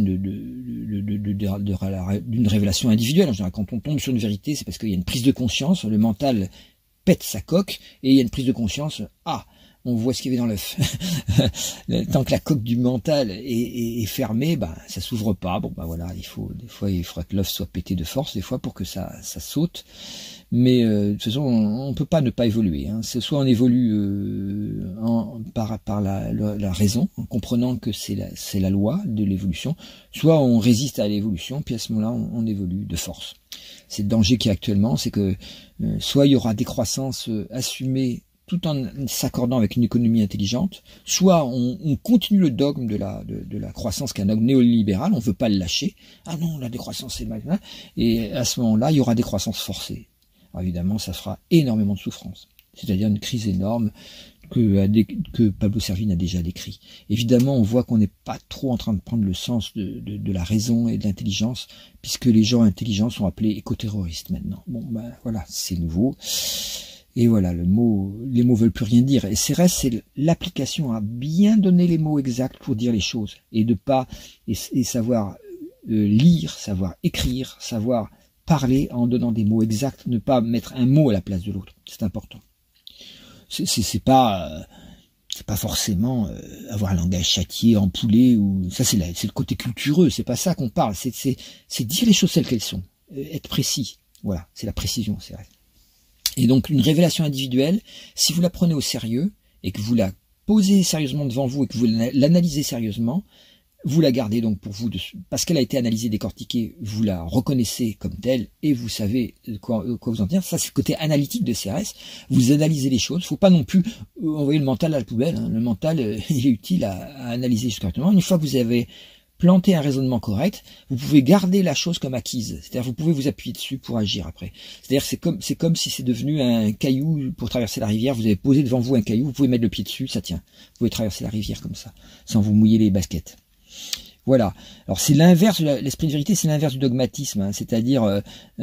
d'une révélation individuelle. En général, quand on tombe sur une vérité, c'est parce qu'il y a une prise de conscience, le mental pète sa coque, et il y a une prise de conscience, on voit ce qu'il y avait dans l'œuf. Tant que la coque du mental est fermée, ça s'ouvre pas. Bon, voilà, des fois, il faudra que l'œuf soit pété de force, des fois, pour que ça saute. Mais de toute façon, on peut pas ne pas évoluer. Hein. C'est soit on évolue par la raison, en comprenant que c'est la loi de l'évolution, soit on résiste à l'évolution, puis à ce moment-là, on évolue de force. C'est le danger qu'il y a actuellement, c'est que soit il y aura des croissances assumées tout en s'accordant avec une économie intelligente, soit on continue le dogme de la croissance, qui est un dogme néolibéral, on veut pas le lâcher. Ah non, la décroissance c'est mal, et à ce moment-là, il y aura des croissances forcées. Alors évidemment, ça fera énormément de souffrance, c'est-à-dire une crise énorme que Pablo Servigne a déjà décrit. Évidemment, on voit qu'on n'est pas trop en train de prendre le sens de la raison et de l'intelligence, puisque les gens intelligents sont appelés écoterroristes maintenant. Bon, voilà, c'est nouveau. Et voilà, les mots veulent plus rien dire. Et Cérès, c'est l'application à bien donner les mots exacts pour dire les choses, et savoir lire, savoir écrire, savoir parler en donnant des mots exacts, ne pas mettre un mot à la place de l'autre. C'est important. C'est pas forcément avoir un langage châtié, empoulé, ou ça c'est le côté cultureux. C'est pas ça qu'on parle. C'est dire les choses telles qu'elles sont, être précis. Voilà, c'est la précision, c'est vrai. Et donc une révélation individuelle, si vous la prenez au sérieux et que vous la posez sérieusement devant vous et que vous l'analysez sérieusement, vous la gardez donc pour vous, parce qu'elle a été analysée, décortiquée, vous la reconnaissez comme telle et vous savez quoi vous en tenir. Ça, c'est le côté analytique de Cérès. Vous analysez les choses. Faut pas non plus envoyer le mental à la poubelle. Hein. Le mental, il est utile à analyser correctement. Une fois que vous avez planté un raisonnement correct, vous pouvez garder la chose comme acquise. C'est-à-dire, vous pouvez vous appuyer dessus pour agir après. C'est-à-dire, c'est comme si c'est devenu un caillou pour traverser la rivière. Vous avez posé devant vous un caillou, vous pouvez mettre le pied dessus, ça tient. Vous pouvez traverser la rivière comme ça, sans vous mouiller les baskets. Voilà. Alors c'est l'inverse, l'esprit de vérité, c'est l'inverse du dogmatisme, hein. C'est-à-dire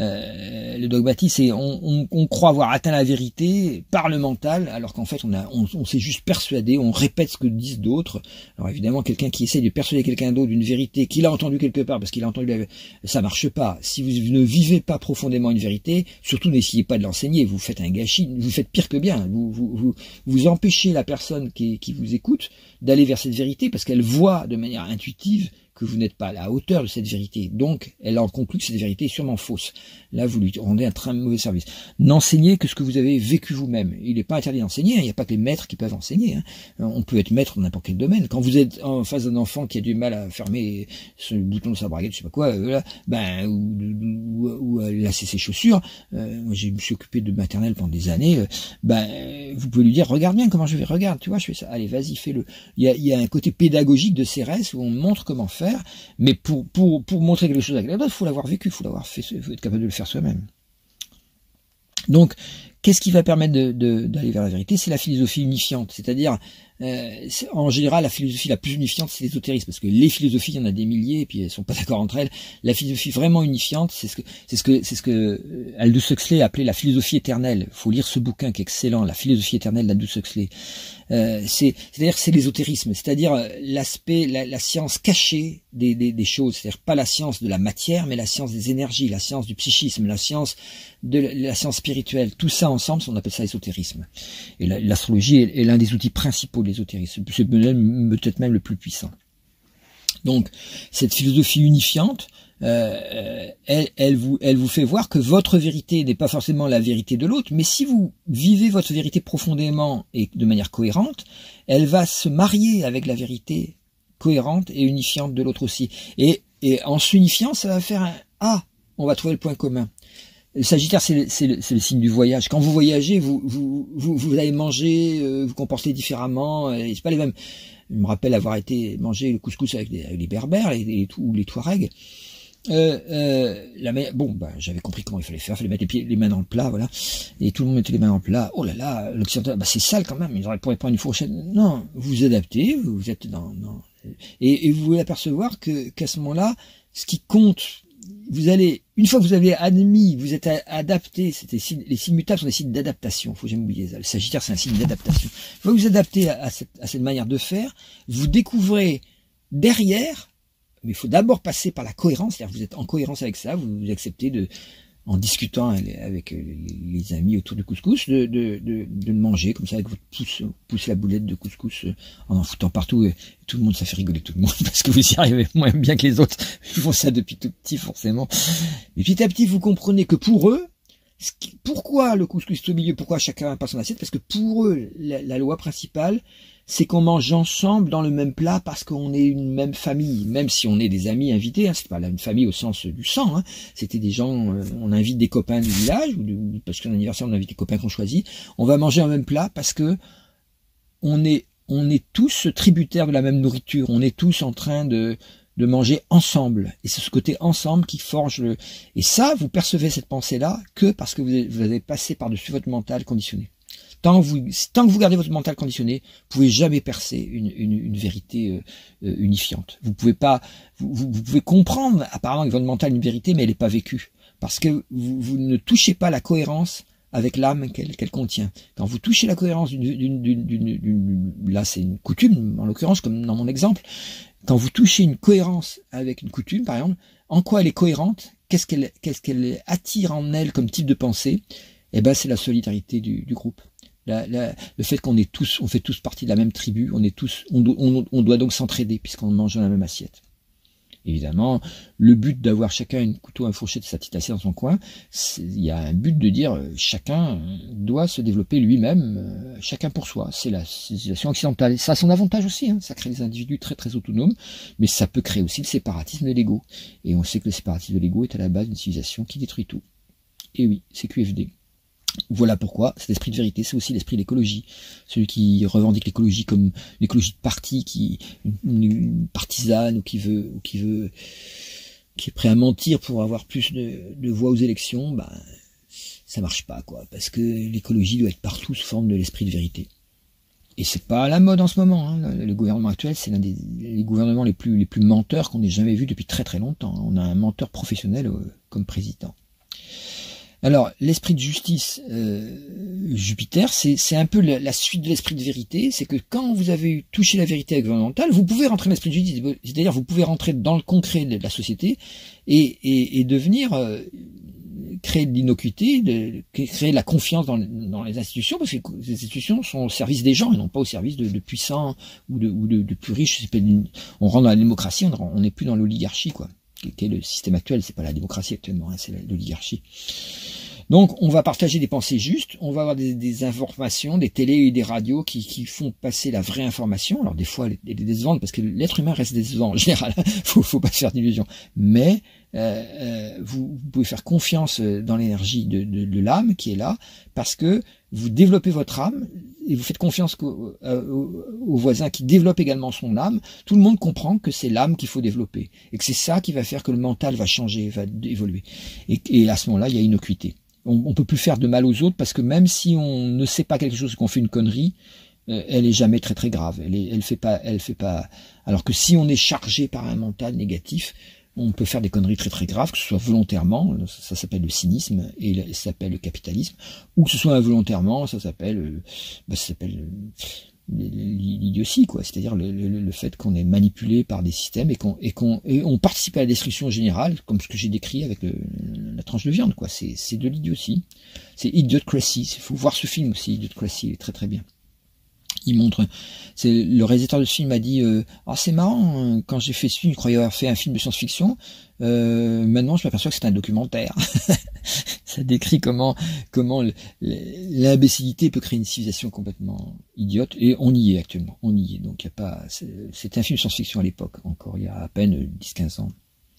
le dogmatisme, c'est on croit avoir atteint la vérité par le mental, alors qu'en fait on s'est juste persuadé, on répète ce que disent d'autres. Alors évidemment, quelqu'un qui essaie de persuader quelqu'un d'autre d'une vérité qu'il a entendue quelque part, parce qu'il a entendu ça marche pas. Si vous ne vivez pas profondément une vérité, surtout n'essayez pas de l'enseigner, vous faites un gâchis, vous faites pire que bien, vous empêchez la personne qui vous écoute d'aller vers cette vérité, parce qu'elle voit de manière intuitive que vous n'êtes pas à la hauteur de cette vérité. Donc, elle en conclut que cette vérité est sûrement fausse. Là, vous lui rendez un très mauvais service. N'enseignez que ce que vous avez vécu vous-même. Il n'est pas interdit d'enseigner. Il n'y a pas que les maîtres qui peuvent enseigner. Hein. On peut être maître dans n'importe quel domaine. Quand vous êtes en face d'un enfant qui a du mal à fermer ce bouton de sa braguette, je sais pas quoi, ou à lasser ses chaussures, moi, je me suis occupé de maternelle pendant des années, vous pouvez lui dire, regarde bien comment je vais, regarde, tu vois, je fais ça. Allez, vas-y, fais-le. Il y a un côté pédagogique de Cérès où on montre comment faire. Mais pour montrer quelque chose à quelqu'un d'autre, il faut l'avoir vécu, il faut être capable de le faire soi-même. Donc, Qu'est-ce qui va permettre d'aller vers la vérité? C'est la philosophie unifiante, c'est-à-dire en général la philosophie la plus unifiante c'est l'ésotérisme, parce que les philosophies il y en a des milliers et puis elles sont pas d'accord entre elles. La philosophie vraiment unifiante, c'est ce que Aldous Huxley a appelé la philosophie éternelle. Il faut lire ce bouquin qui est excellent, La philosophie éternelle d'Aldous Huxley. C'est-à-dire c'est l'ésotérisme, c'est-à-dire l'aspect, la science cachée des choses, c'est-à-dire pas la science de la matière, mais la science des énergies, la science du psychisme, la science spirituelle. Tout ça ensemble, on appelle ça ésotérisme. Et l'astrologie est l'un des outils principaux de l'ésotérisme, c'est peut-être même le plus puissant. Donc cette philosophie unifiante, elle vous fait voir que votre vérité n'est pas forcément la vérité de l'autre, mais si vous vivez votre vérité profondément et de manière cohérente, elle va se marier avec la vérité cohérente et unifiante de l'autre aussi. Et en s'unifiant, ça va faire on va trouver le point commun. Le Sagittaire, c'est le signe du voyage. Quand vous voyagez, vous allez manger, vous comportez différemment, c'est pas les mêmes. Je me rappelle avoir été manger le couscous avec les Berbères ou les Touaregs. J'avais compris comment il fallait faire, il fallait mettre les mains dans le plat, voilà. Et tout le monde mettait les mains dans le plat. Oh là là, l'occidental, c'est sale quand même, ils auraient pourraient prendre une fourchette. Non, vous vous adaptez, vous êtes et vous voulez apercevoir qu'à ce moment-là, ce qui compte, une fois que vous avez admis, vous êtes adapté, les signes mutables sont des signes d'adaptation, faut jamais oublier ça. Le Sagittaire, c'est un signe d'adaptation. Une fois que vous adaptez à cette manière de faire, vous découvrez derrière, mais il faut d'abord passer par la cohérence, c'est-à-dire que vous êtes en cohérence avec ça, vous acceptez en discutant avec les amis autour du couscous, de le manger comme ça avec votre pouce la boulette de couscous en foutant partout, et tout le monde, ça fait rigoler tout le monde parce que vous y arrivez moins bien que les autres, ils font ça depuis tout petit forcément. Mais petit à petit vous comprenez que pour eux, pourquoi le couscous est au milieu, pourquoi chacun passe son assiette, parce que pour eux la loi principale c'est qu'on mange ensemble dans le même plat parce qu'on est une même famille, même si on est des amis invités, c'est pas là une famille au sens du sang, c'était des gens, on invite des copains du village, ou parce qu'un anniversaire on invite des copains qu'on choisit, on va manger un même plat parce que on est tous tributaires de la même nourriture, on est tous en train de manger ensemble, et c'est ce côté ensemble qui forge et ça, vous percevez cette pensée-là que parce que vous avez passé par-dessus votre mental conditionné. Tant que vous gardez votre mental conditionné, vous pouvez jamais percer une vérité unifiante. Vous pouvez pas, vous pouvez comprendre apparemment que votre mental est une vérité, mais elle n'est pas vécue, parce que vous ne touchez pas la cohérence avec l'âme qu'elle contient. Quand vous touchez la cohérence là c'est une coutume en l'occurrence, comme dans mon exemple. Quand vous touchez une cohérence avec une coutume, par exemple, en quoi elle est cohérente, qu'est-ce qu'elle attire en elle comme type de pensée? Eh ben, c'est la solidarité du groupe. Le fait qu'on fait tous partie de la même tribu, on doit donc s'entraider puisqu'on mange dans la même assiette. Évidemment, le but d'avoir chacun une couteau, un fourchette, sa petite assiette dans son coin, il y a un but de dire chacun doit se développer lui-même, chacun pour soi. C'est la civilisation occidentale. Ça a son avantage aussi, ça crée des individus très très autonomes, mais ça peut créer aussi le séparatisme de l'ego. Et on sait que le séparatisme de l'ego est à la base d'une civilisation qui détruit tout. Et oui, c'est QFD. Voilà pourquoi cet esprit de vérité, c'est aussi l'esprit de l'écologie. Celui qui revendique l'écologie comme l'écologie de parti, une partisane, ou qui est prêt à mentir pour avoir plus de voix aux élections, ça marche pas, quoi. Parce que l'écologie doit être partout sous forme de l'esprit de vérité. Et c'est pas à la mode en ce moment, Le gouvernement actuel, c'est l'un des gouvernements les plus menteurs qu'on ait jamais vu depuis très très longtemps. On a un menteur professionnel comme président. Alors, l'esprit de justice, Jupiter, c'est un peu la suite de l'esprit de vérité, c'est que quand vous avez touché la vérité avec votre mental, vous pouvez rentrer dans l'esprit de justice, c'est-à-dire vous pouvez rentrer dans le concret de la société et devenir créer de l'innocuité, créer de la confiance dans les institutions, parce que les institutions sont au service des gens et non pas au service de puissants ou de plus riches. On rentre dans la démocratie, on n'est plus dans l'oligarchie, quoi. Qui est le système actuel, c'est pas la démocratie actuellement, c'est l'oligarchie. Donc on va partager des pensées justes, on va avoir des informations, des télés et des radios qui font passer la vraie information. Alors des fois elle est décevante parce que l'être humain reste décevant en général, faut pas se faire d'illusions. Mais vous pouvez faire confiance dans l'énergie de l'âme qui est là, parce que vous développez votre âme et vous faites confiance au voisin qui développe également son âme. Tout le monde comprend que c'est l'âme qu'il faut développer et que c'est ça qui va faire que le mental va changer, va évoluer. Et à ce moment-là, il y a innocuité. on peut plus faire de mal aux autres parce que même si on ne sait pas quelque chose, qu'on fait une connerie, elle est jamais très très grave. Elle fait pas. Alors que si on est chargé par un mental négatif, on peut faire des conneries très très graves, que ce soit volontairement, ça s'appelle le cynisme et ça s'appelle le capitalisme, ou que ce soit involontairement, ça s'appelle l'idiotie, quoi. C'est-à-dire le fait qu'on est manipulé par des systèmes et on participe à la destruction générale, comme ce que j'ai décrit avec la tranche de viande, quoi. C'est de l'idiotie. C'est Idiocracy. Il faut voir ce film aussi, Idiocracy, il est très très bien. Il montre, le réalisateur de ce film a dit, c'est marrant, quand j'ai fait ce film, je croyais avoir fait un film de science-fiction, maintenant je m'aperçois que c'est un documentaire. Ça décrit comment l'imbécilité peut créer une civilisation complètement idiote, et on y est actuellement, on y est. Donc il y a pas, c'était un film de science-fiction à l'époque, encore il y a à peine 10-15 ans.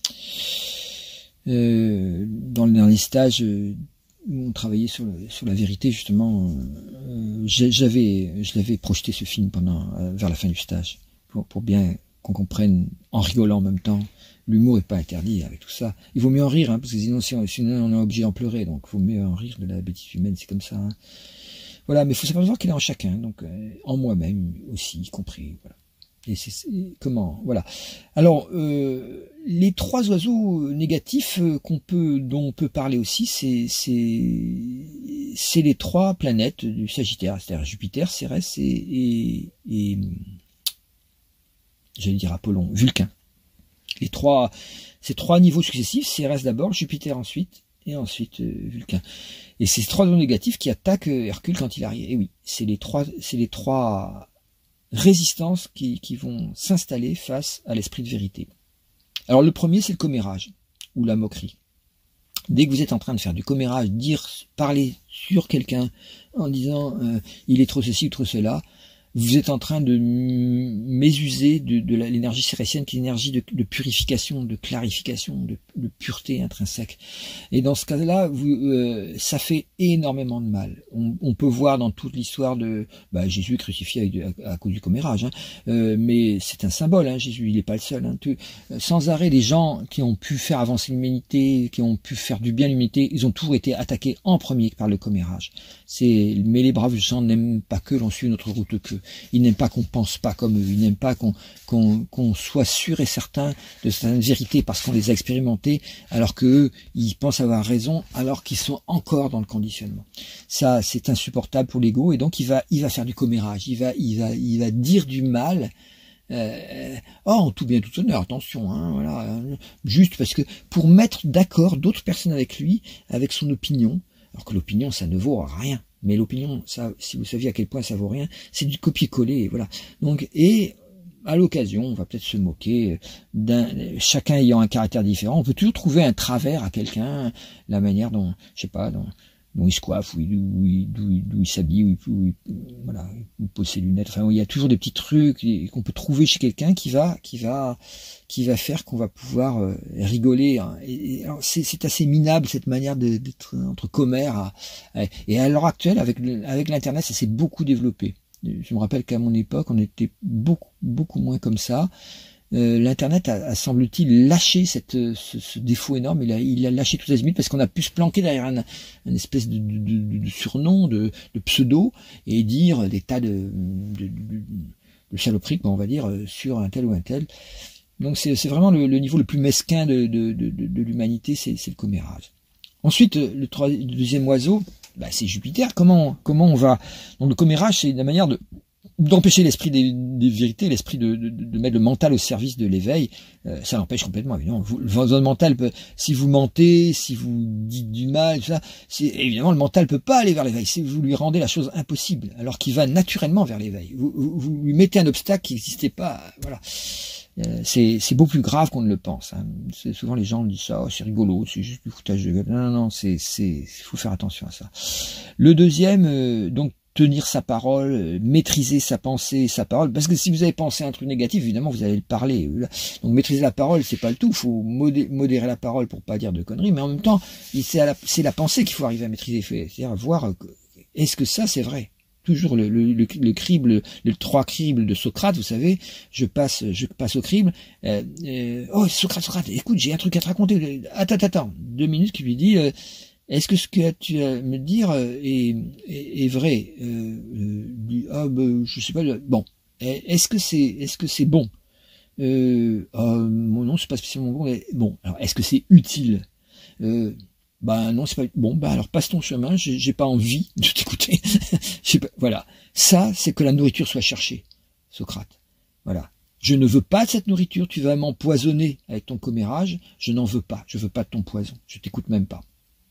Dans les stages où on travaillait sur la vérité, justement, je l'avais projeté ce film vers la fin du stage, pour bien qu'on comprenne, en rigolant en même temps. L'humour n'est pas interdit avec tout ça. Il vaut mieux en rire, parce que sinon on est obligé d'en pleurer, donc il vaut mieux en rire de la bêtise humaine, c'est comme ça. Voilà, mais il faut savoir qu'il est en chacun, donc en moi-même aussi, y compris, voilà. Et comment, voilà. Alors, les trois oiseaux négatifs dont on peut parler aussi, c'est les trois planètes du Sagittaire, c'est-à-dire Jupiter, Cérès et j'allais dire Apollon, Vulcain. Ces trois niveaux successifs, Cérès d'abord, Jupiter ensuite, et ensuite Vulcain. Et c'est ces trois oiseaux négatifs qui attaquent Hercule quand il arrive. Et oui, c'est les trois résistances qui vont s'installer face à l'esprit de vérité. Alors le premier, c'est le commérage, ou la moquerie. Dès que vous êtes en train de faire du commérage, parler sur quelqu'un en disant il est trop ceci ou trop cela, vous êtes en train de mésuser de l'énergie cérésienne, qui est l'énergie de purification, de clarification, de pureté intrinsèque. Et dans ce cas-là, ça fait énormément de mal. On peut voir dans toute l'histoire de Jésus crucifié à cause du commérage, mais c'est un symbole, Jésus, il n'est pas le seul. Sans arrêt, les gens qui ont pu faire avancer l'humanité, qui ont pu faire du bien à l'humanité, ils ont toujours été attaqués en premier par le commérage. Mais les braves gens n'aiment pas que l'on suive notre route qu'eux. Ils n'aiment pas qu'on pense pas comme eux. Ils n'aiment pas qu'on soit sûr et certain de certaines vérités parce qu'on les a expérimentées, alors que eux, ils pensent avoir raison, alors qu'ils sont encore dans le conditionnement. Ça, c'est insupportable pour l'ego, et donc il va faire du commérage. Il va dire du mal. En tout bien tout honneur, attention, voilà, juste parce que pour mettre d'accord d'autres personnes avec lui, avec son opinion. Alors que l'opinion, ça ne vaut rien. Mais l'opinion, ça, si vous saviez à quel point ça vaut rien, c'est du copier-coller, voilà. Donc, et à l'occasion, on va peut-être se moquer chacun ayant un caractère différent. On peut toujours trouver un travers à quelqu'un, la manière dont, je sais pas, dont il se coiffe, d'où il s'habille, voilà, il pose ses lunettes. Enfin, il y a toujours des petits trucs qu'on peut trouver chez quelqu'un qui va faire qu'on va pouvoir rigoler. Et alors c'est assez minable cette manière d'être entre commères. Et à l'heure actuelle, avec l'internet, ça s'est beaucoup développé. Je me rappelle qu'à mon époque, on était beaucoup moins comme ça. L'internet a semble-t-il lâché ce défaut énorme. Il a lâché tout azimut parce qu'on a pu se planquer derrière une espèce de surnom, de pseudo, et dire des tas de saloperies, on va dire, sur un tel ou un tel. Donc c'est vraiment le niveau le plus mesquin de l'humanité, c'est le commérage. Ensuite, le deuxième oiseau, c'est Jupiter. Comment on va... Donc le commérage, c'est la manière d'empêcher l'esprit des vérités, l'esprit de mettre le mental au service de l'éveil. Ça l'empêche complètement, évidemment. Votre mental peut, si vous mentez, si vous dites du mal, tout ça, évidemment, le mental peut pas aller vers l'éveil. Vous lui rendez la chose impossible, alors qu'il va naturellement vers l'éveil. Vous lui mettez un obstacle qui n'existait pas, voilà. C'est beaucoup plus grave qu'on ne le pense. Souvent les gens disent ça, c'est rigolo, c'est juste du foutage de gueule. Non, faut faire attention à ça. Le deuxième, donc, tenir sa parole, maîtriser sa pensée, sa parole, parce que si vous avez pensé un truc négatif, évidemment vous allez le parler. Donc maîtriser la parole, c'est pas le tout, il faut modérer la parole pour pas dire de conneries, mais en même temps, c'est la pensée qu'il faut arriver à maîtriser, c'est-à-dire voir est-ce que ça c'est vrai. Toujours le crible, le 3 cribles de Socrate, vous savez, je passe au crible. Oh Socrate, écoute, j'ai un truc à te raconter. Attends, 2 minutes, qui lui dit est-ce que ce que tu as à me dire est vrai? Je sais pas. Bon, est-ce que c'est bon? Non, c'est pas spécialement bon. Mais bon, alors est-ce que c'est utile? Non, c'est pas bon. Alors passe ton chemin. J'ai pas envie de t'écouter. Voilà. Ça, c'est que la nourriture soit cherchée, Socrate. Voilà. Je ne veux pas de cette nourriture. Tu vas m'empoisonner avec ton commérage. Je n'en veux pas. Je veux pas de ton poison. Je t'écoute même pas.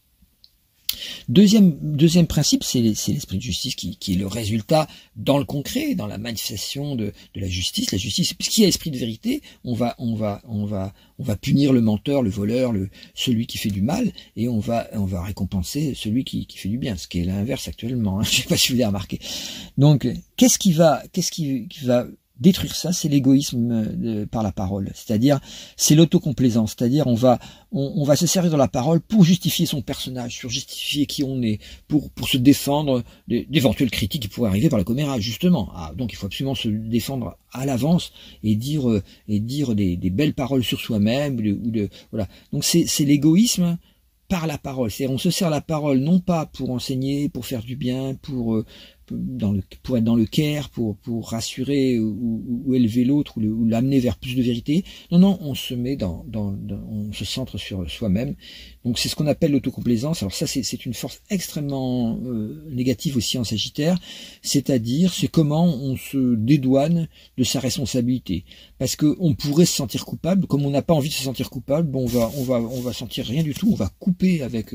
Deuxième principe, c'est l'esprit de justice qui est le résultat dans le concret, dans la manifestation de la justice. La justice, puisqu'il y a esprit de vérité, on va punir le menteur, le voleur, celui qui fait du mal, et on va récompenser celui qui fait du bien, ce qui est l'inverse actuellement. Je ne sais pas si vous avez remarqué. Donc, qu'est-ce qui va détruire ça? C'est l'égoïsme par la parole, c'est-à-dire c'est l'autocomplaisance, c'est-à-dire on va se servir de la parole pour justifier son personnage, pour justifier qui on est, pour se défendre d'éventuelles critiques qui pourraient arriver par le commérage, justement. Donc il faut absolument se défendre à l'avance et dire des belles paroles sur soi-même, voilà. Donc c'est l'égoïsme par la parole, c'est-à-dire on se sert la parole non pas pour enseigner, pour faire du bien, pour être dans le care, pour rassurer ou élever l'autre ou l'amener vers plus de vérité. Non, on se met on se centre sur soi-même. Donc c'est ce qu'on appelle l'autocomplaisance. Alors ça c'est une force extrêmement négative aussi en Sagittaire, c'est-à-dire c'est comment on se dédouane de sa responsabilité. Parce que on pourrait se sentir coupable, comme on n'a pas envie de se sentir coupable, on va sentir rien du tout, on va couper avec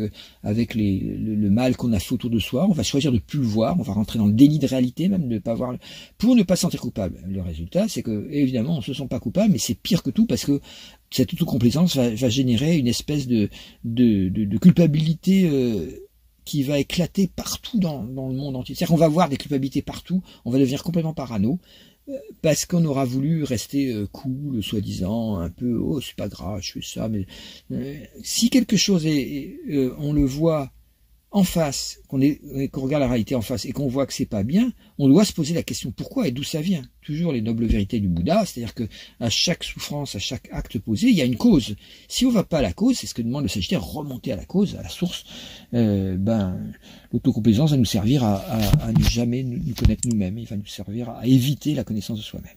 le mal qu'on a fait autour de soi, on va choisir de plus le voir, on va rentrer dans le déni de réalité, même de ne pas voir, pour ne pas se sentir coupable. Le résultat, c'est que évidemment on se sent pas coupable, mais c'est pire que tout parce que cette autocomplaisance va générer une espèce de culpabilité qui va éclater partout dans le monde entier. C'est-à-dire qu'on va voir des culpabilités partout, on va devenir complètement parano, parce qu'on aura voulu rester cool, soi-disant, un peu, oh c'est pas grave, je fais ça, mais si quelque chose on le voit en face, qu'on regarde la réalité en face et qu'on voit que c'est pas bien, on doit se poser la question pourquoi et d'où ça vient. Toujours les nobles vérités du Bouddha, c'est-à-dire que à chaque souffrance, à chaque acte posé, il y a une cause. Si on va pas à la cause, c'est ce que demande le Sagittaire, remonter à la cause, à la source. L'autocomplaisance va nous servir à ne jamais nous connaître nous-mêmes. Il va nous servir à éviter la connaissance de soi-même.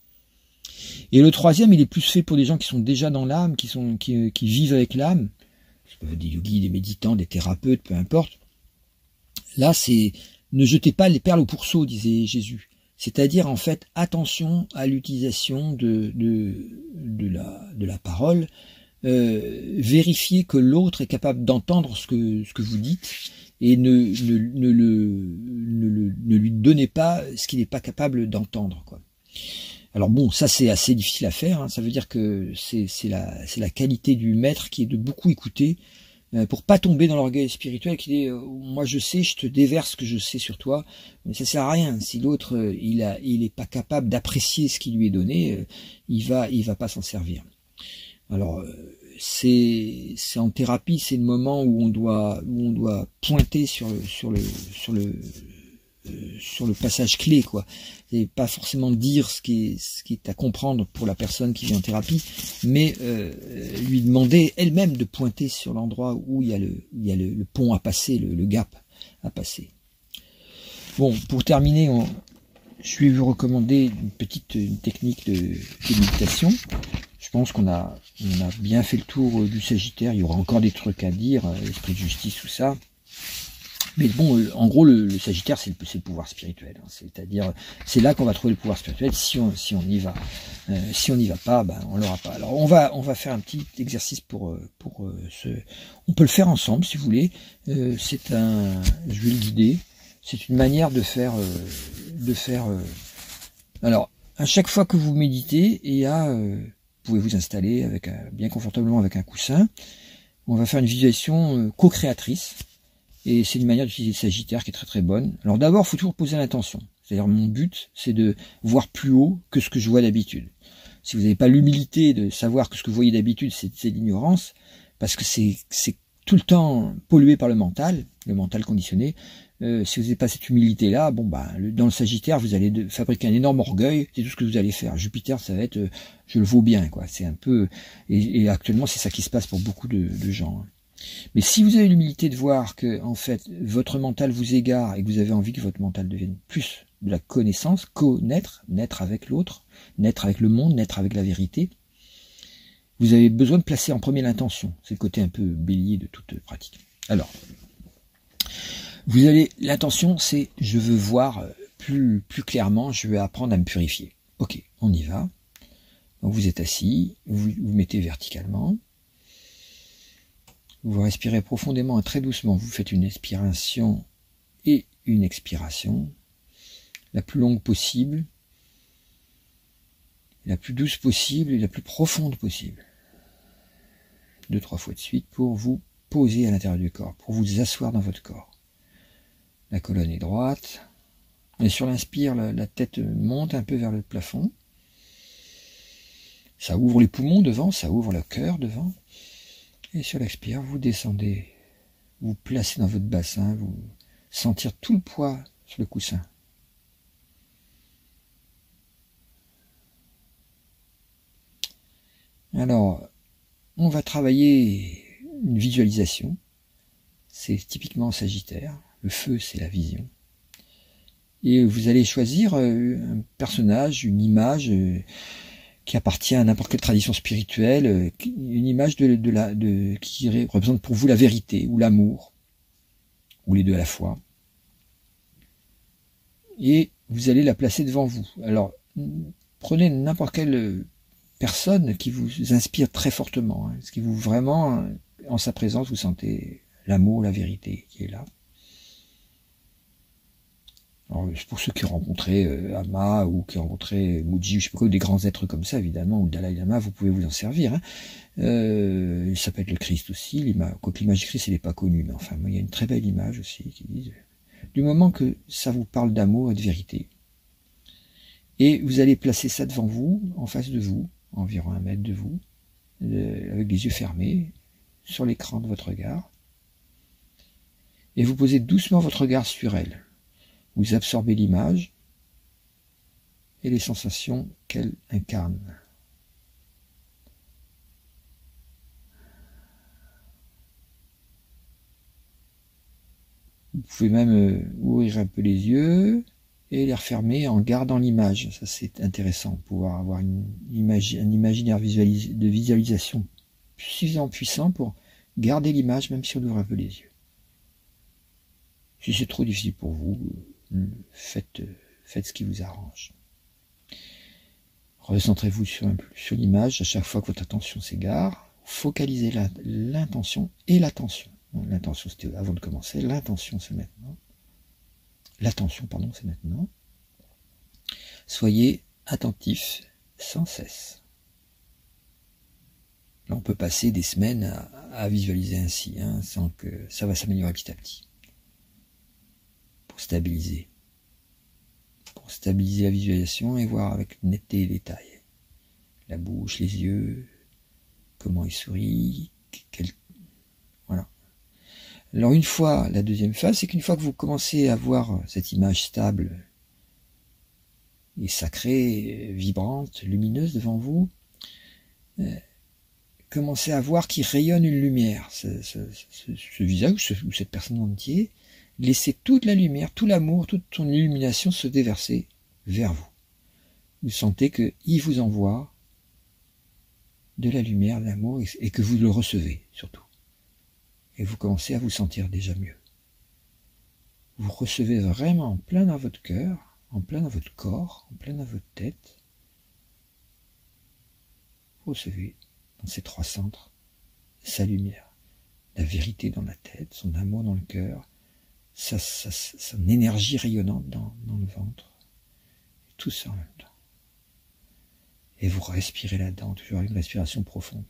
Et le troisième, il est plus fait pour des gens qui sont déjà dans l'âme, qui vivent avec l'âme. Des yogis, des méditants, des thérapeutes, peu importe. Là, c'est ne jetez pas les perles au pourceau, disait Jésus. C'est-à-dire, en fait, attention à l'utilisation de la parole. Vérifiez que l'autre est capable d'entendre ce que vous dites et ne lui donnez pas ce qu'il n'est pas capable d'entendre, quoi. Alors bon, ça c'est assez difficile à faire, hein. Ça veut dire que c'est la qualité du maître qui est de beaucoup écouter pour pas tomber dans l'orgueil spirituel qui dit moi je sais, je te déverse ce que je sais sur toi, mais ça sert à rien. Si l'autre il est pas capable d'apprécier ce qui lui est donné, il va pas s'en servir. Alors c'est en thérapie, c'est le moment où on doit pointer sur le passage clé, quoi. Et pas forcément dire ce qui est à comprendre pour la personne qui vient en thérapie, mais lui demander elle-même de pointer sur l'endroit où il y a le pont à passer, le gap à passer. Bon, pour terminer, je vais vous recommander une technique de méditation. Je pense qu'on a bien fait le tour du Sagittaire. Il y aura encore des trucs à dire, l'esprit de justice, tout ça. Mais bon, en gros, le Sagittaire, c'est le pouvoir spirituel. Hein. C'est-à-dire, c'est là qu'on va trouver le pouvoir spirituel si on y va. Si on n'y va pas, on l'aura pas. Alors, on va faire un petit exercice pour on peut le faire ensemble, si vous voulez. Je vais le guider. C'est une manière de faire. Alors, à chaque fois que vous méditez, vous pouvez vous installer bien confortablement avec un coussin. On va faire une visualisation co-créatrice. Et c'est une manière d'utiliser le Sagittaire qui est très très bonne. Alors d'abord, il faut toujours poser l'intention. C'est-à-dire mon but, c'est de voir plus haut que ce que je vois d'habitude. Si vous n'avez pas l'humilité de savoir que ce que vous voyez d'habitude, c'est l'ignorance, parce que c'est tout le temps pollué par le mental conditionné. Si vous n'avez pas cette humilité-là, dans le Sagittaire, vous allez fabriquer un énorme orgueil, c'est tout ce que vous allez faire. Jupiter, ça va être je le vaux bien, quoi. C'est un peu et actuellement c'est ça qui se passe pour beaucoup de gens. Mais si vous avez l'humilité de voir que, en fait, votre mental vous égare et que vous avez envie que votre mental devienne plus de la connaissance, connaître, naître avec l'autre, naître avec le monde, naître avec la vérité, vous avez besoin de placer en premier l'intention. C'est le côté un peu bélier de toute pratique. Alors, l'intention, c'est je veux voir plus clairement, je veux apprendre à me purifier. Ok, on y va. Donc vous êtes assis, vous mettez verticalement. Vous respirez profondément et très doucement. Vous faites une inspiration et une expiration, la plus longue possible, la plus douce possible et la plus profonde possible. 2-3 fois de suite pour vous poser à l'intérieur du corps, pour vous asseoir dans votre corps. La colonne est droite. Et sur l'inspire, la tête monte un peu vers le plafond. Ça ouvre les poumons devant, ça ouvre le cœur devant. Et sur l'expire, vous descendez, vous placez dans votre bassin, vous sentir tout le poids sur le coussin. Alors, on va travailler une visualisation. C'est typiquement Sagittaire. Le feu, c'est la vision. Et vous allez choisir un personnage, une image qui appartient à n'importe quelle tradition spirituelle, une image qui représente pour vous la vérité, ou l'amour, ou les deux à la fois. Et vous allez la placer devant vous. Alors, prenez n'importe quelle personne qui vous inspire très fortement, ce qui vous vraiment, en sa présence, vous sentez l'amour, la vérité qui est là. Alors, pour ceux qui ont rencontré Ama ou qui ont rencontré Muji, je sais pas quoi, des grands êtres comme ça, évidemment, ou le Dalai Lama, vous pouvez vous en servir. Ça peut être le Christ aussi, quoique l'image du Christ, elle n'est pas connue, mais enfin, il y a une très belle image aussi qui dit, du moment que ça vous parle d'amour et de vérité, et vous allez placer ça devant vous, en face de vous, environ 1 mètre de vous, avec les yeux fermés, sur l'écran de votre regard, et vous posez doucement votre regard sur elle. Vous absorbez l'image et les sensations qu'elle incarne. Vous pouvez même ouvrir un peu les yeux et les refermer en gardant l'image. Ça, c'est intéressant, pouvoir avoir un imaginaire de visualisation suffisamment puissant pour garder l'image même si on ouvre un peu les yeux. Si c'est trop difficile pour vous, faites ce qui vous arrange. Recentrez-vous sur l'image à chaque fois que votre attention s'égare. Focalisez l'intention et l'attention. L'intention, c'était avant de commencer. L'intention, c'est maintenant. L'attention, pardon, c'est maintenant. Soyez attentifs sans cesse. Là, on peut passer des semaines à visualiser ainsi, sans que ça va s'améliorer petit à petit. Pour stabiliser la visualisation et voir avec netteté les détails. La bouche, les yeux, comment il sourit, voilà. Alors une fois, la deuxième phase, c'est qu'une fois que vous commencez à voir cette image stable et sacrée, vibrante, lumineuse devant vous, commencez à voir qu'il rayonne une lumière. Ce visage ou cette personne entière, laissez toute la lumière, tout l'amour, toute son illumination se déverser vers vous. Vous sentez qu'il vous envoie de la lumière, de l'amour, et que vous le recevez, surtout. Et vous commencez à vous sentir déjà mieux. Vous recevez vraiment en plein dans votre cœur, en plein dans votre corps, en plein dans votre tête. Vous recevez dans ces 3 centres sa lumière, la vérité dans la tête, son amour dans le cœur, son énergie rayonnante dans le ventre, et tout ça en même temps. Et vous respirez là-dedans, toujours avec une respiration profonde.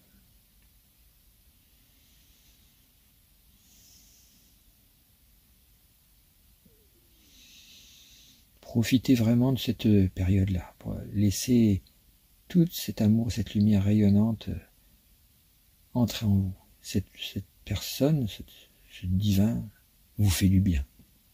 Profitez vraiment de cette période-là, pour laisser tout cet amour, cette lumière rayonnante entrer en vous. Cette personne, ce divin, vous fait du bien.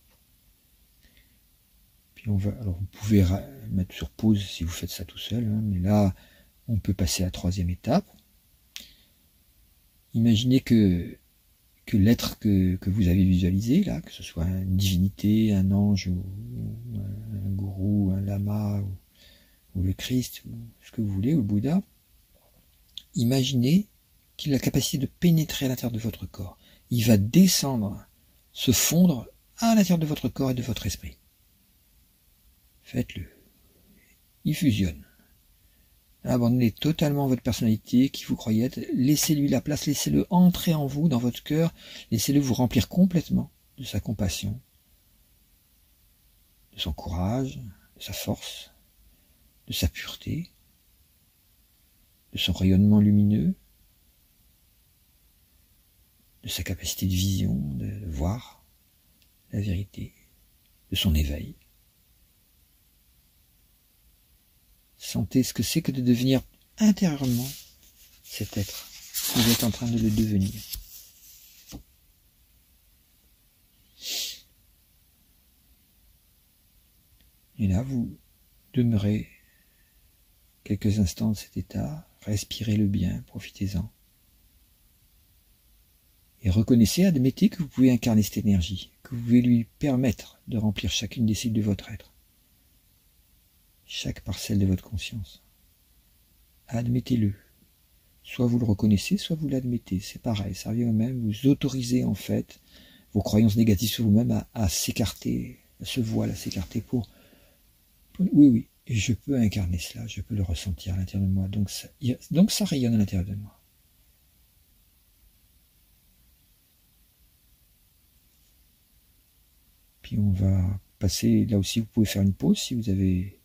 Puis alors vous pouvez mettre sur pause si vous faites ça tout seul, mais là, on peut passer à la 3e étape. Imaginez que que l'être que vous avez visualisé, là, que ce soit une divinité, un ange, ou un gourou, un lama, ou le Christ, ou ce que vous voulez, ou le Bouddha, imaginez qu'il a la capacité de pénétrer à l'intérieur de votre corps. Il va descendre, se fondre à l'intérieur de votre corps et de votre esprit. Faites-le. Il fusionne. Abandonnez totalement votre personnalité qui vous croyez être. Laissez-lui la place, laissez-le entrer en vous, dans votre cœur. Laissez-le vous remplir complètement de sa compassion, de son courage, de sa force, de sa pureté, de son rayonnement lumineux, de sa capacité de vision, de voir la vérité, de son éveil. Sentez ce que c'est que de devenir intérieurement cet être. Vous êtes en train de le devenir. Et là, vous demeurez quelques instants de cet état, respirez le bien, profitez-en. Et reconnaissez, admettez que vous pouvez incarner cette énergie, que vous pouvez lui permettre de remplir chacune des cellules de votre être. Chaque parcelle de votre conscience. Admettez-le. Soit vous le reconnaissez, soit vous l'admettez. C'est pareil, ça revient au même. Vous autorisez en fait vos croyances négatives sur vous-même à s'écarter, à ce voile, à s'écarter pour... Oui, et je peux incarner cela, je peux le ressentir à l'intérieur de moi. Donc ça rayonne à l'intérieur de moi. Puis on va passer, là aussi vous pouvez faire une pause si vous avez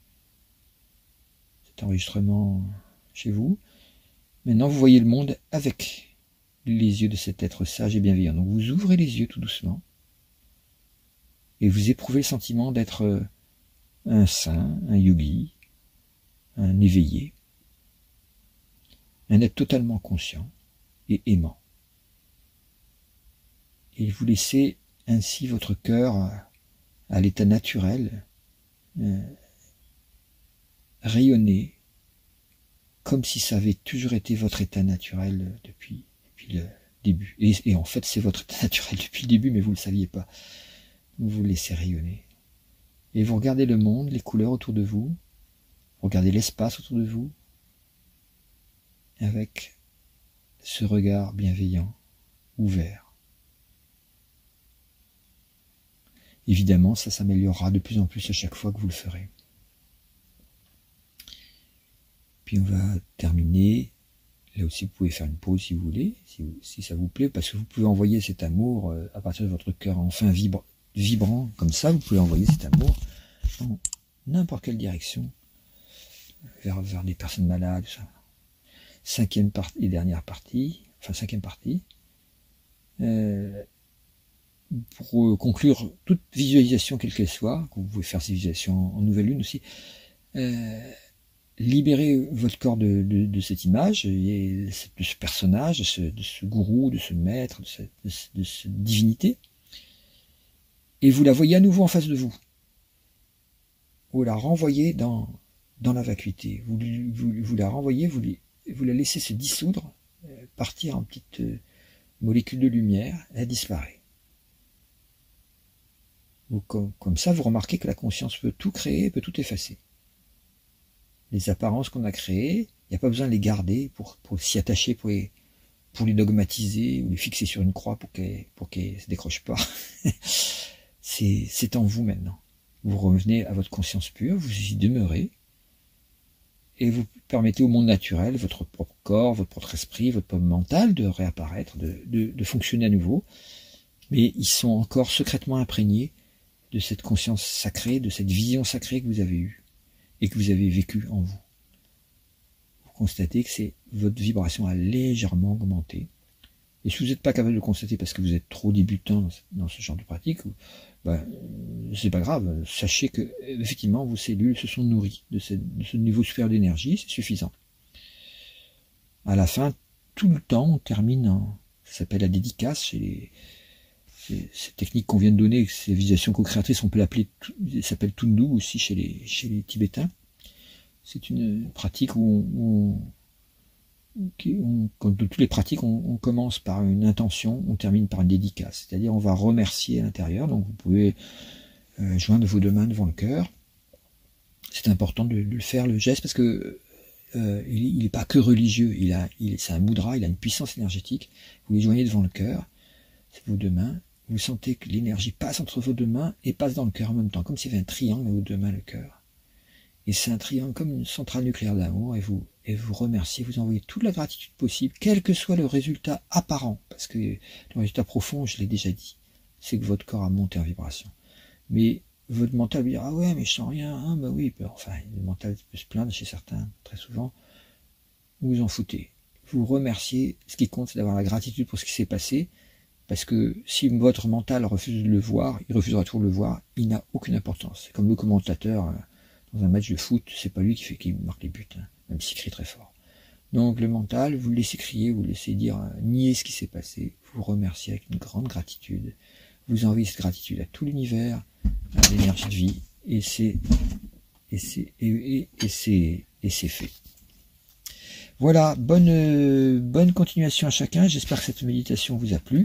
cet enregistrement chez vous. Maintenant vous voyez le monde avec les yeux de cet être sage et bienveillant. Donc vous ouvrez les yeux tout doucement et vous éprouvez le sentiment d'être un saint, un yogi, un éveillé, un être totalement conscient et aimant. Et vous laissez ainsi votre cœur à l'état naturel rayonner comme si ça avait toujours été votre état naturel depuis le début. Et en fait, c'est votre état naturel depuis le début, mais vous ne le saviez pas. Vous le laissez rayonner. Et vous regardez le monde, les couleurs autour de vous, regardez l'espace autour de vous, avec ce regard bienveillant, ouvert. Évidemment, ça s'améliorera de plus en plus à chaque fois que vous le ferez. Puis on va terminer. Là aussi, vous pouvez faire une pause si vous voulez, si ça vous plaît, parce que vous pouvez envoyer cet amour à partir de votre cœur enfin vibrant, comme ça, vous pouvez envoyer cet amour dans n'importe quelle direction, vers des personnes malades, ça. Cinquième partie, pour conclure toute visualisation quelle qu'elle soit, vous pouvez faire ces visualisations en nouvelle lune aussi, libérez votre corps de cette image, de ce personnage, de ce gourou, de ce maître, de cette divinité, et vous la voyez à nouveau en face de vous. Vous la renvoyez dans la vacuité. Vous la renvoyez, vous la laissez se dissoudre, partir en petites molécules de lumière, elle disparaît. Comme ça, vous remarquez que la conscience peut tout créer, peut tout effacer. Les apparences qu'on a créées, il n'y a pas besoin de les garder pour s'y attacher, pour les dogmatiser ou les fixer sur une croix pour qu'elles ne se décrochent pas. C'est en vous maintenant. Vous revenez à votre conscience pure, vous y demeurez, et vous permettez au monde naturel, votre propre corps, votre propre esprit, votre propre mental de réapparaître, de fonctionner à nouveau, mais ils sont encore secrètement imprégnés de cette conscience sacrée, de cette vision sacrée que vous avez eue et que vous avez vécue en vous. Vous constatez que votre vibration a légèrement augmenté. Et si vous n'êtes pas capable de le constater parce que vous êtes trop débutant dans ce genre de pratique, c'est pas grave. Sachez que effectivement vos cellules se sont nourries de ce niveau supérieur d'énergie, c'est suffisant. À la fin, tout le temps, on termine ça s'appelle la dédicace chez ces techniques qu'on vient de donner, ces visualisations co-créatrices, on peut l'appeler, ça s'appelle Tundu aussi chez les Tibétains. C'est une pratique où comme de toutes les pratiques, on commence par une intention, on termine par une dédicace. C'est-à-dire on va remercier à l'intérieur. Donc vous pouvez joindre vos deux mains devant le cœur. C'est important de le faire, le geste, parce que il n'est pas que religieux. C'est un mudra, il a une puissance énergétique. Vous les joignez devant le cœur, c'est vos deux mains. Vous sentez que l'énergie passe entre vos deux mains et passe dans le cœur en même temps, comme s'il y avait un triangle à vos deux mains, le cœur. Et c'est un triangle comme une centrale nucléaire d'amour, et vous remerciez, vous envoyez toute la gratitude possible, quel que soit le résultat apparent, parce que le résultat profond, je l'ai déjà dit, c'est que votre corps a monté en vibration. Mais votre mental va dire, ah ouais, mais je sens rien, hein, bah oui, enfin, le mental peut se plaindre chez certains, très souvent, vous vous en foutez. Vous remerciez, ce qui compte, c'est d'avoir la gratitude pour ce qui s'est passé, parce que si votre mental refuse de le voir, il refusera toujours de le voir, il n'a aucune importance. C'est comme le commentateur dans un match de foot, c'est pas lui qui marque les buts, hein, même s'il crie très fort. Donc le mental, vous le laissez crier, vous le laissez dire, nier ce qui s'est passé, vous remerciez avec une grande gratitude, vous envoyez cette gratitude à tout l'univers, à l'énergie de vie, et c'est fait. Voilà, bonne continuation à chacun. J'espère que cette méditation vous a plu.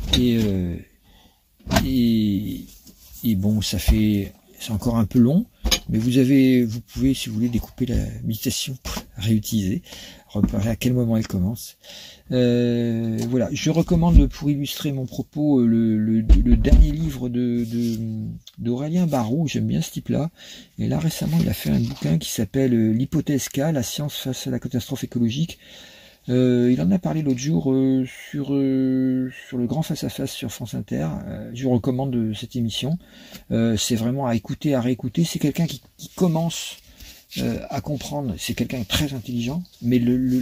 Et bon, c'est encore un peu long, mais vous pouvez, si vous voulez, découper la méditation pour la réutiliser, repérer à quel moment elle commence. Voilà, je recommande pour illustrer mon propos le dernier livre d'Aurélien Barraud. J'aime bien ce type-là. Et là récemment, il a fait un bouquin qui s'appelle l'hypothèse K, la science face à la catastrophe écologique. Il en a parlé l'autre jour sur le grand face-à-face sur France Inter. Je vous recommande cette émission. C'est vraiment à écouter, à réécouter. C'est quelqu'un qui commence à comprendre. C'est quelqu'un de très intelligent, mais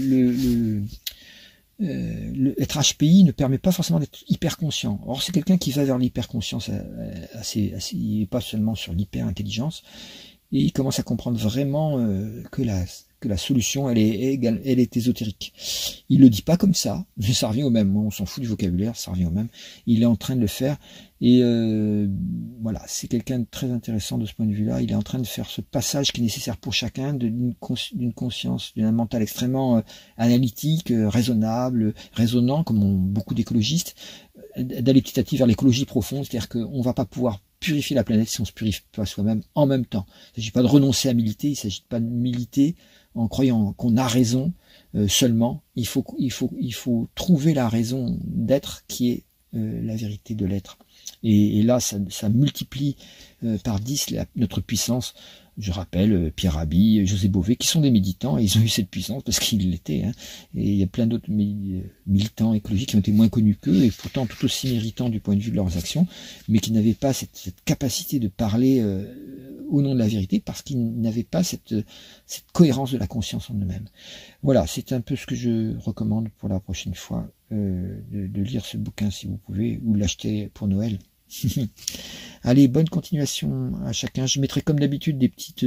être HPI ne permet pas forcément d'être hyper conscient. Or, c'est quelqu'un qui va vers l'hyper-conscience, il n'est pas seulement sur l'hyper-intelligence, et il commence à comprendre vraiment que la solution, elle est ésotérique. Il le dit pas comme ça, mais ça revient au même. On s'en fout du vocabulaire, ça revient au même. Il est en train de le faire, et voilà, c'est quelqu'un de très intéressant de ce point de vue-là. Il est en train de faire ce passage qui est nécessaire pour chacun d'une conscience, d'un mental extrêmement analytique, raisonnable, raisonnant, comme beaucoup d'écologistes, d'aller petit à petit vers l'écologie profonde, c'est-à-dire qu'on va pas pouvoir purifier la planète si on se purifie pas soi-même en même temps. Il ne s'agit pas de renoncer à militer, il ne s'agit pas de militer en croyant qu'on a raison seulement. Il faut trouver la raison d'être qui est la vérité de l'être. Et là, ça multiplie par 10 notre puissance. Je rappelle Pierre Rabhi, José Bové, qui sont des méditants, et ils ont eu cette puissance parce qu'ils l'étaient. Hein. Et il y a plein d'autres militants écologiques qui ont été moins connus qu'eux, et pourtant tout aussi méritants du point de vue de leurs actions, mais qui n'avaient pas cette capacité de parler au nom de la vérité, parce qu'ils n'avaient pas cette cohérence de la conscience en eux-mêmes. Voilà, c'est un peu ce que je recommande pour la prochaine fois, de lire ce bouquin si vous pouvez, ou l'acheter pour Noël. Allez, bonne continuation à chacun. Je mettrai comme d'habitude des petits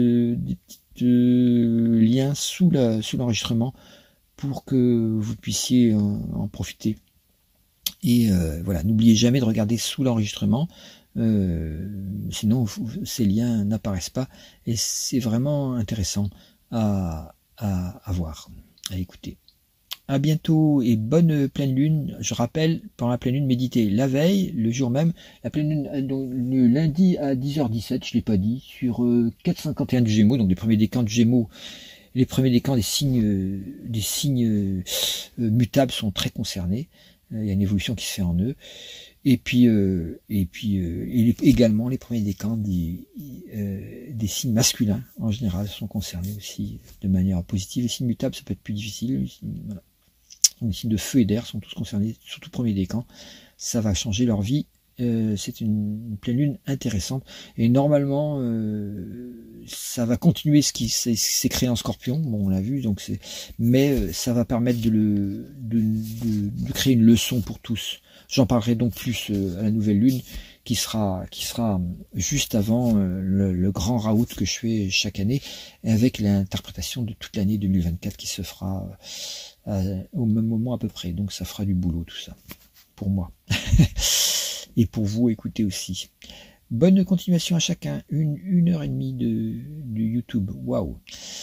liens sous l'enregistrement pour que vous puissiez en profiter. Et voilà, n'oubliez jamais de regarder sous l'enregistrement, sinon ces liens n'apparaissent pas, et c'est vraiment intéressant à voir, à écouter. À bientôt et bonne pleine lune. Je rappelle, pendant la pleine lune, méditez la veille, le jour même. La pleine lune, donc, le lundi à 10h17, je l'ai pas dit, sur 4,51 du Gémeaux, donc les premiers décans du Gémeaux, les premiers décans des signes mutables sont très concernés. Il y a une évolution qui se fait en eux. Et puis également les premiers décans des signes masculins en général sont concernés aussi de manière positive. Les signes mutables, ça peut être plus difficile. Voilà. Les signes de feu et d'air sont tous concernés, surtout premier décan. Ça va changer leur vie. C'est une pleine lune intéressante. Et normalement, ça va continuer ce qui s'est créé en Scorpion. Bon, on l'a vu, donc mais ça va permettre de créer une leçon pour tous. J'en parlerai donc plus à la nouvelle lune, qui sera juste avant le grand raout que je fais chaque année, avec l'interprétation de toute l'année 2024 qui se fera au même moment à peu près. Donc ça fera du boulot tout ça, pour moi. Et pour vous, écoutez aussi. Bonne continuation à chacun. 1h30 de YouTube. Waouh.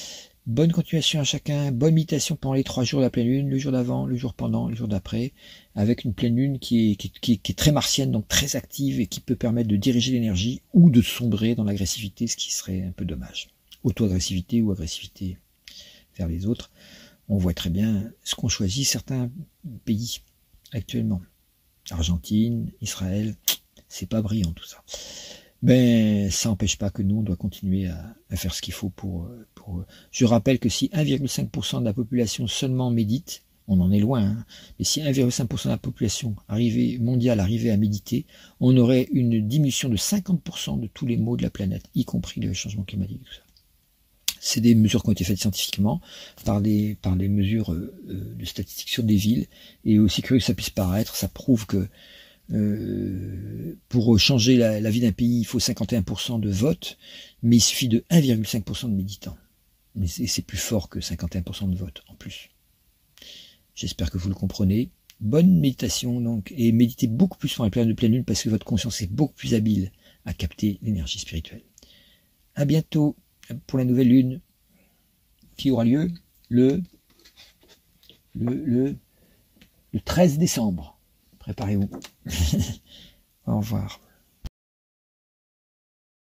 Bonne continuation à chacun, bonne méditation pendant les 3 jours de la pleine lune, le jour d'avant, le jour pendant, le jour d'après, avec une pleine lune qui est très martienne, donc très active et qui peut permettre de diriger l'énergie ou de sombrer dans l'agressivité, ce qui serait un peu dommage. Auto-agressivité ou agressivité vers les autres. On voit très bien ce qu'ont choisi certains pays actuellement. Argentine, Israël, c'est pas brillant tout ça. Ben, ça n'empêche pas que nous, on doit continuer à faire ce qu'il faut pour... Je rappelle que si 1,5% de la population seulement médite, on en est loin, hein, mais si 1,5% de la population mondiale arrivait à méditer, on aurait une diminution de 50% de tous les maux de la planète, y compris le changement climatique et tout ça. C'est des mesures qui ont été faites scientifiquement par des mesures de statistiques sur des villes, et aussi curieux que ça puisse paraître, ça prouve que pour changer la vie d'un pays, il faut 51% de vote, mais il suffit de 1,5% de méditants. Mais c'est plus fort que 51% de vote en plus. J'espère que vous le comprenez. Bonne méditation donc, et méditez beaucoup plus pendant les périodes de pleine lune parce que votre conscience est beaucoup plus habile à capter l'énergie spirituelle. À bientôt pour la nouvelle lune qui aura lieu le 13 décembre. Préparez-vous. Au revoir.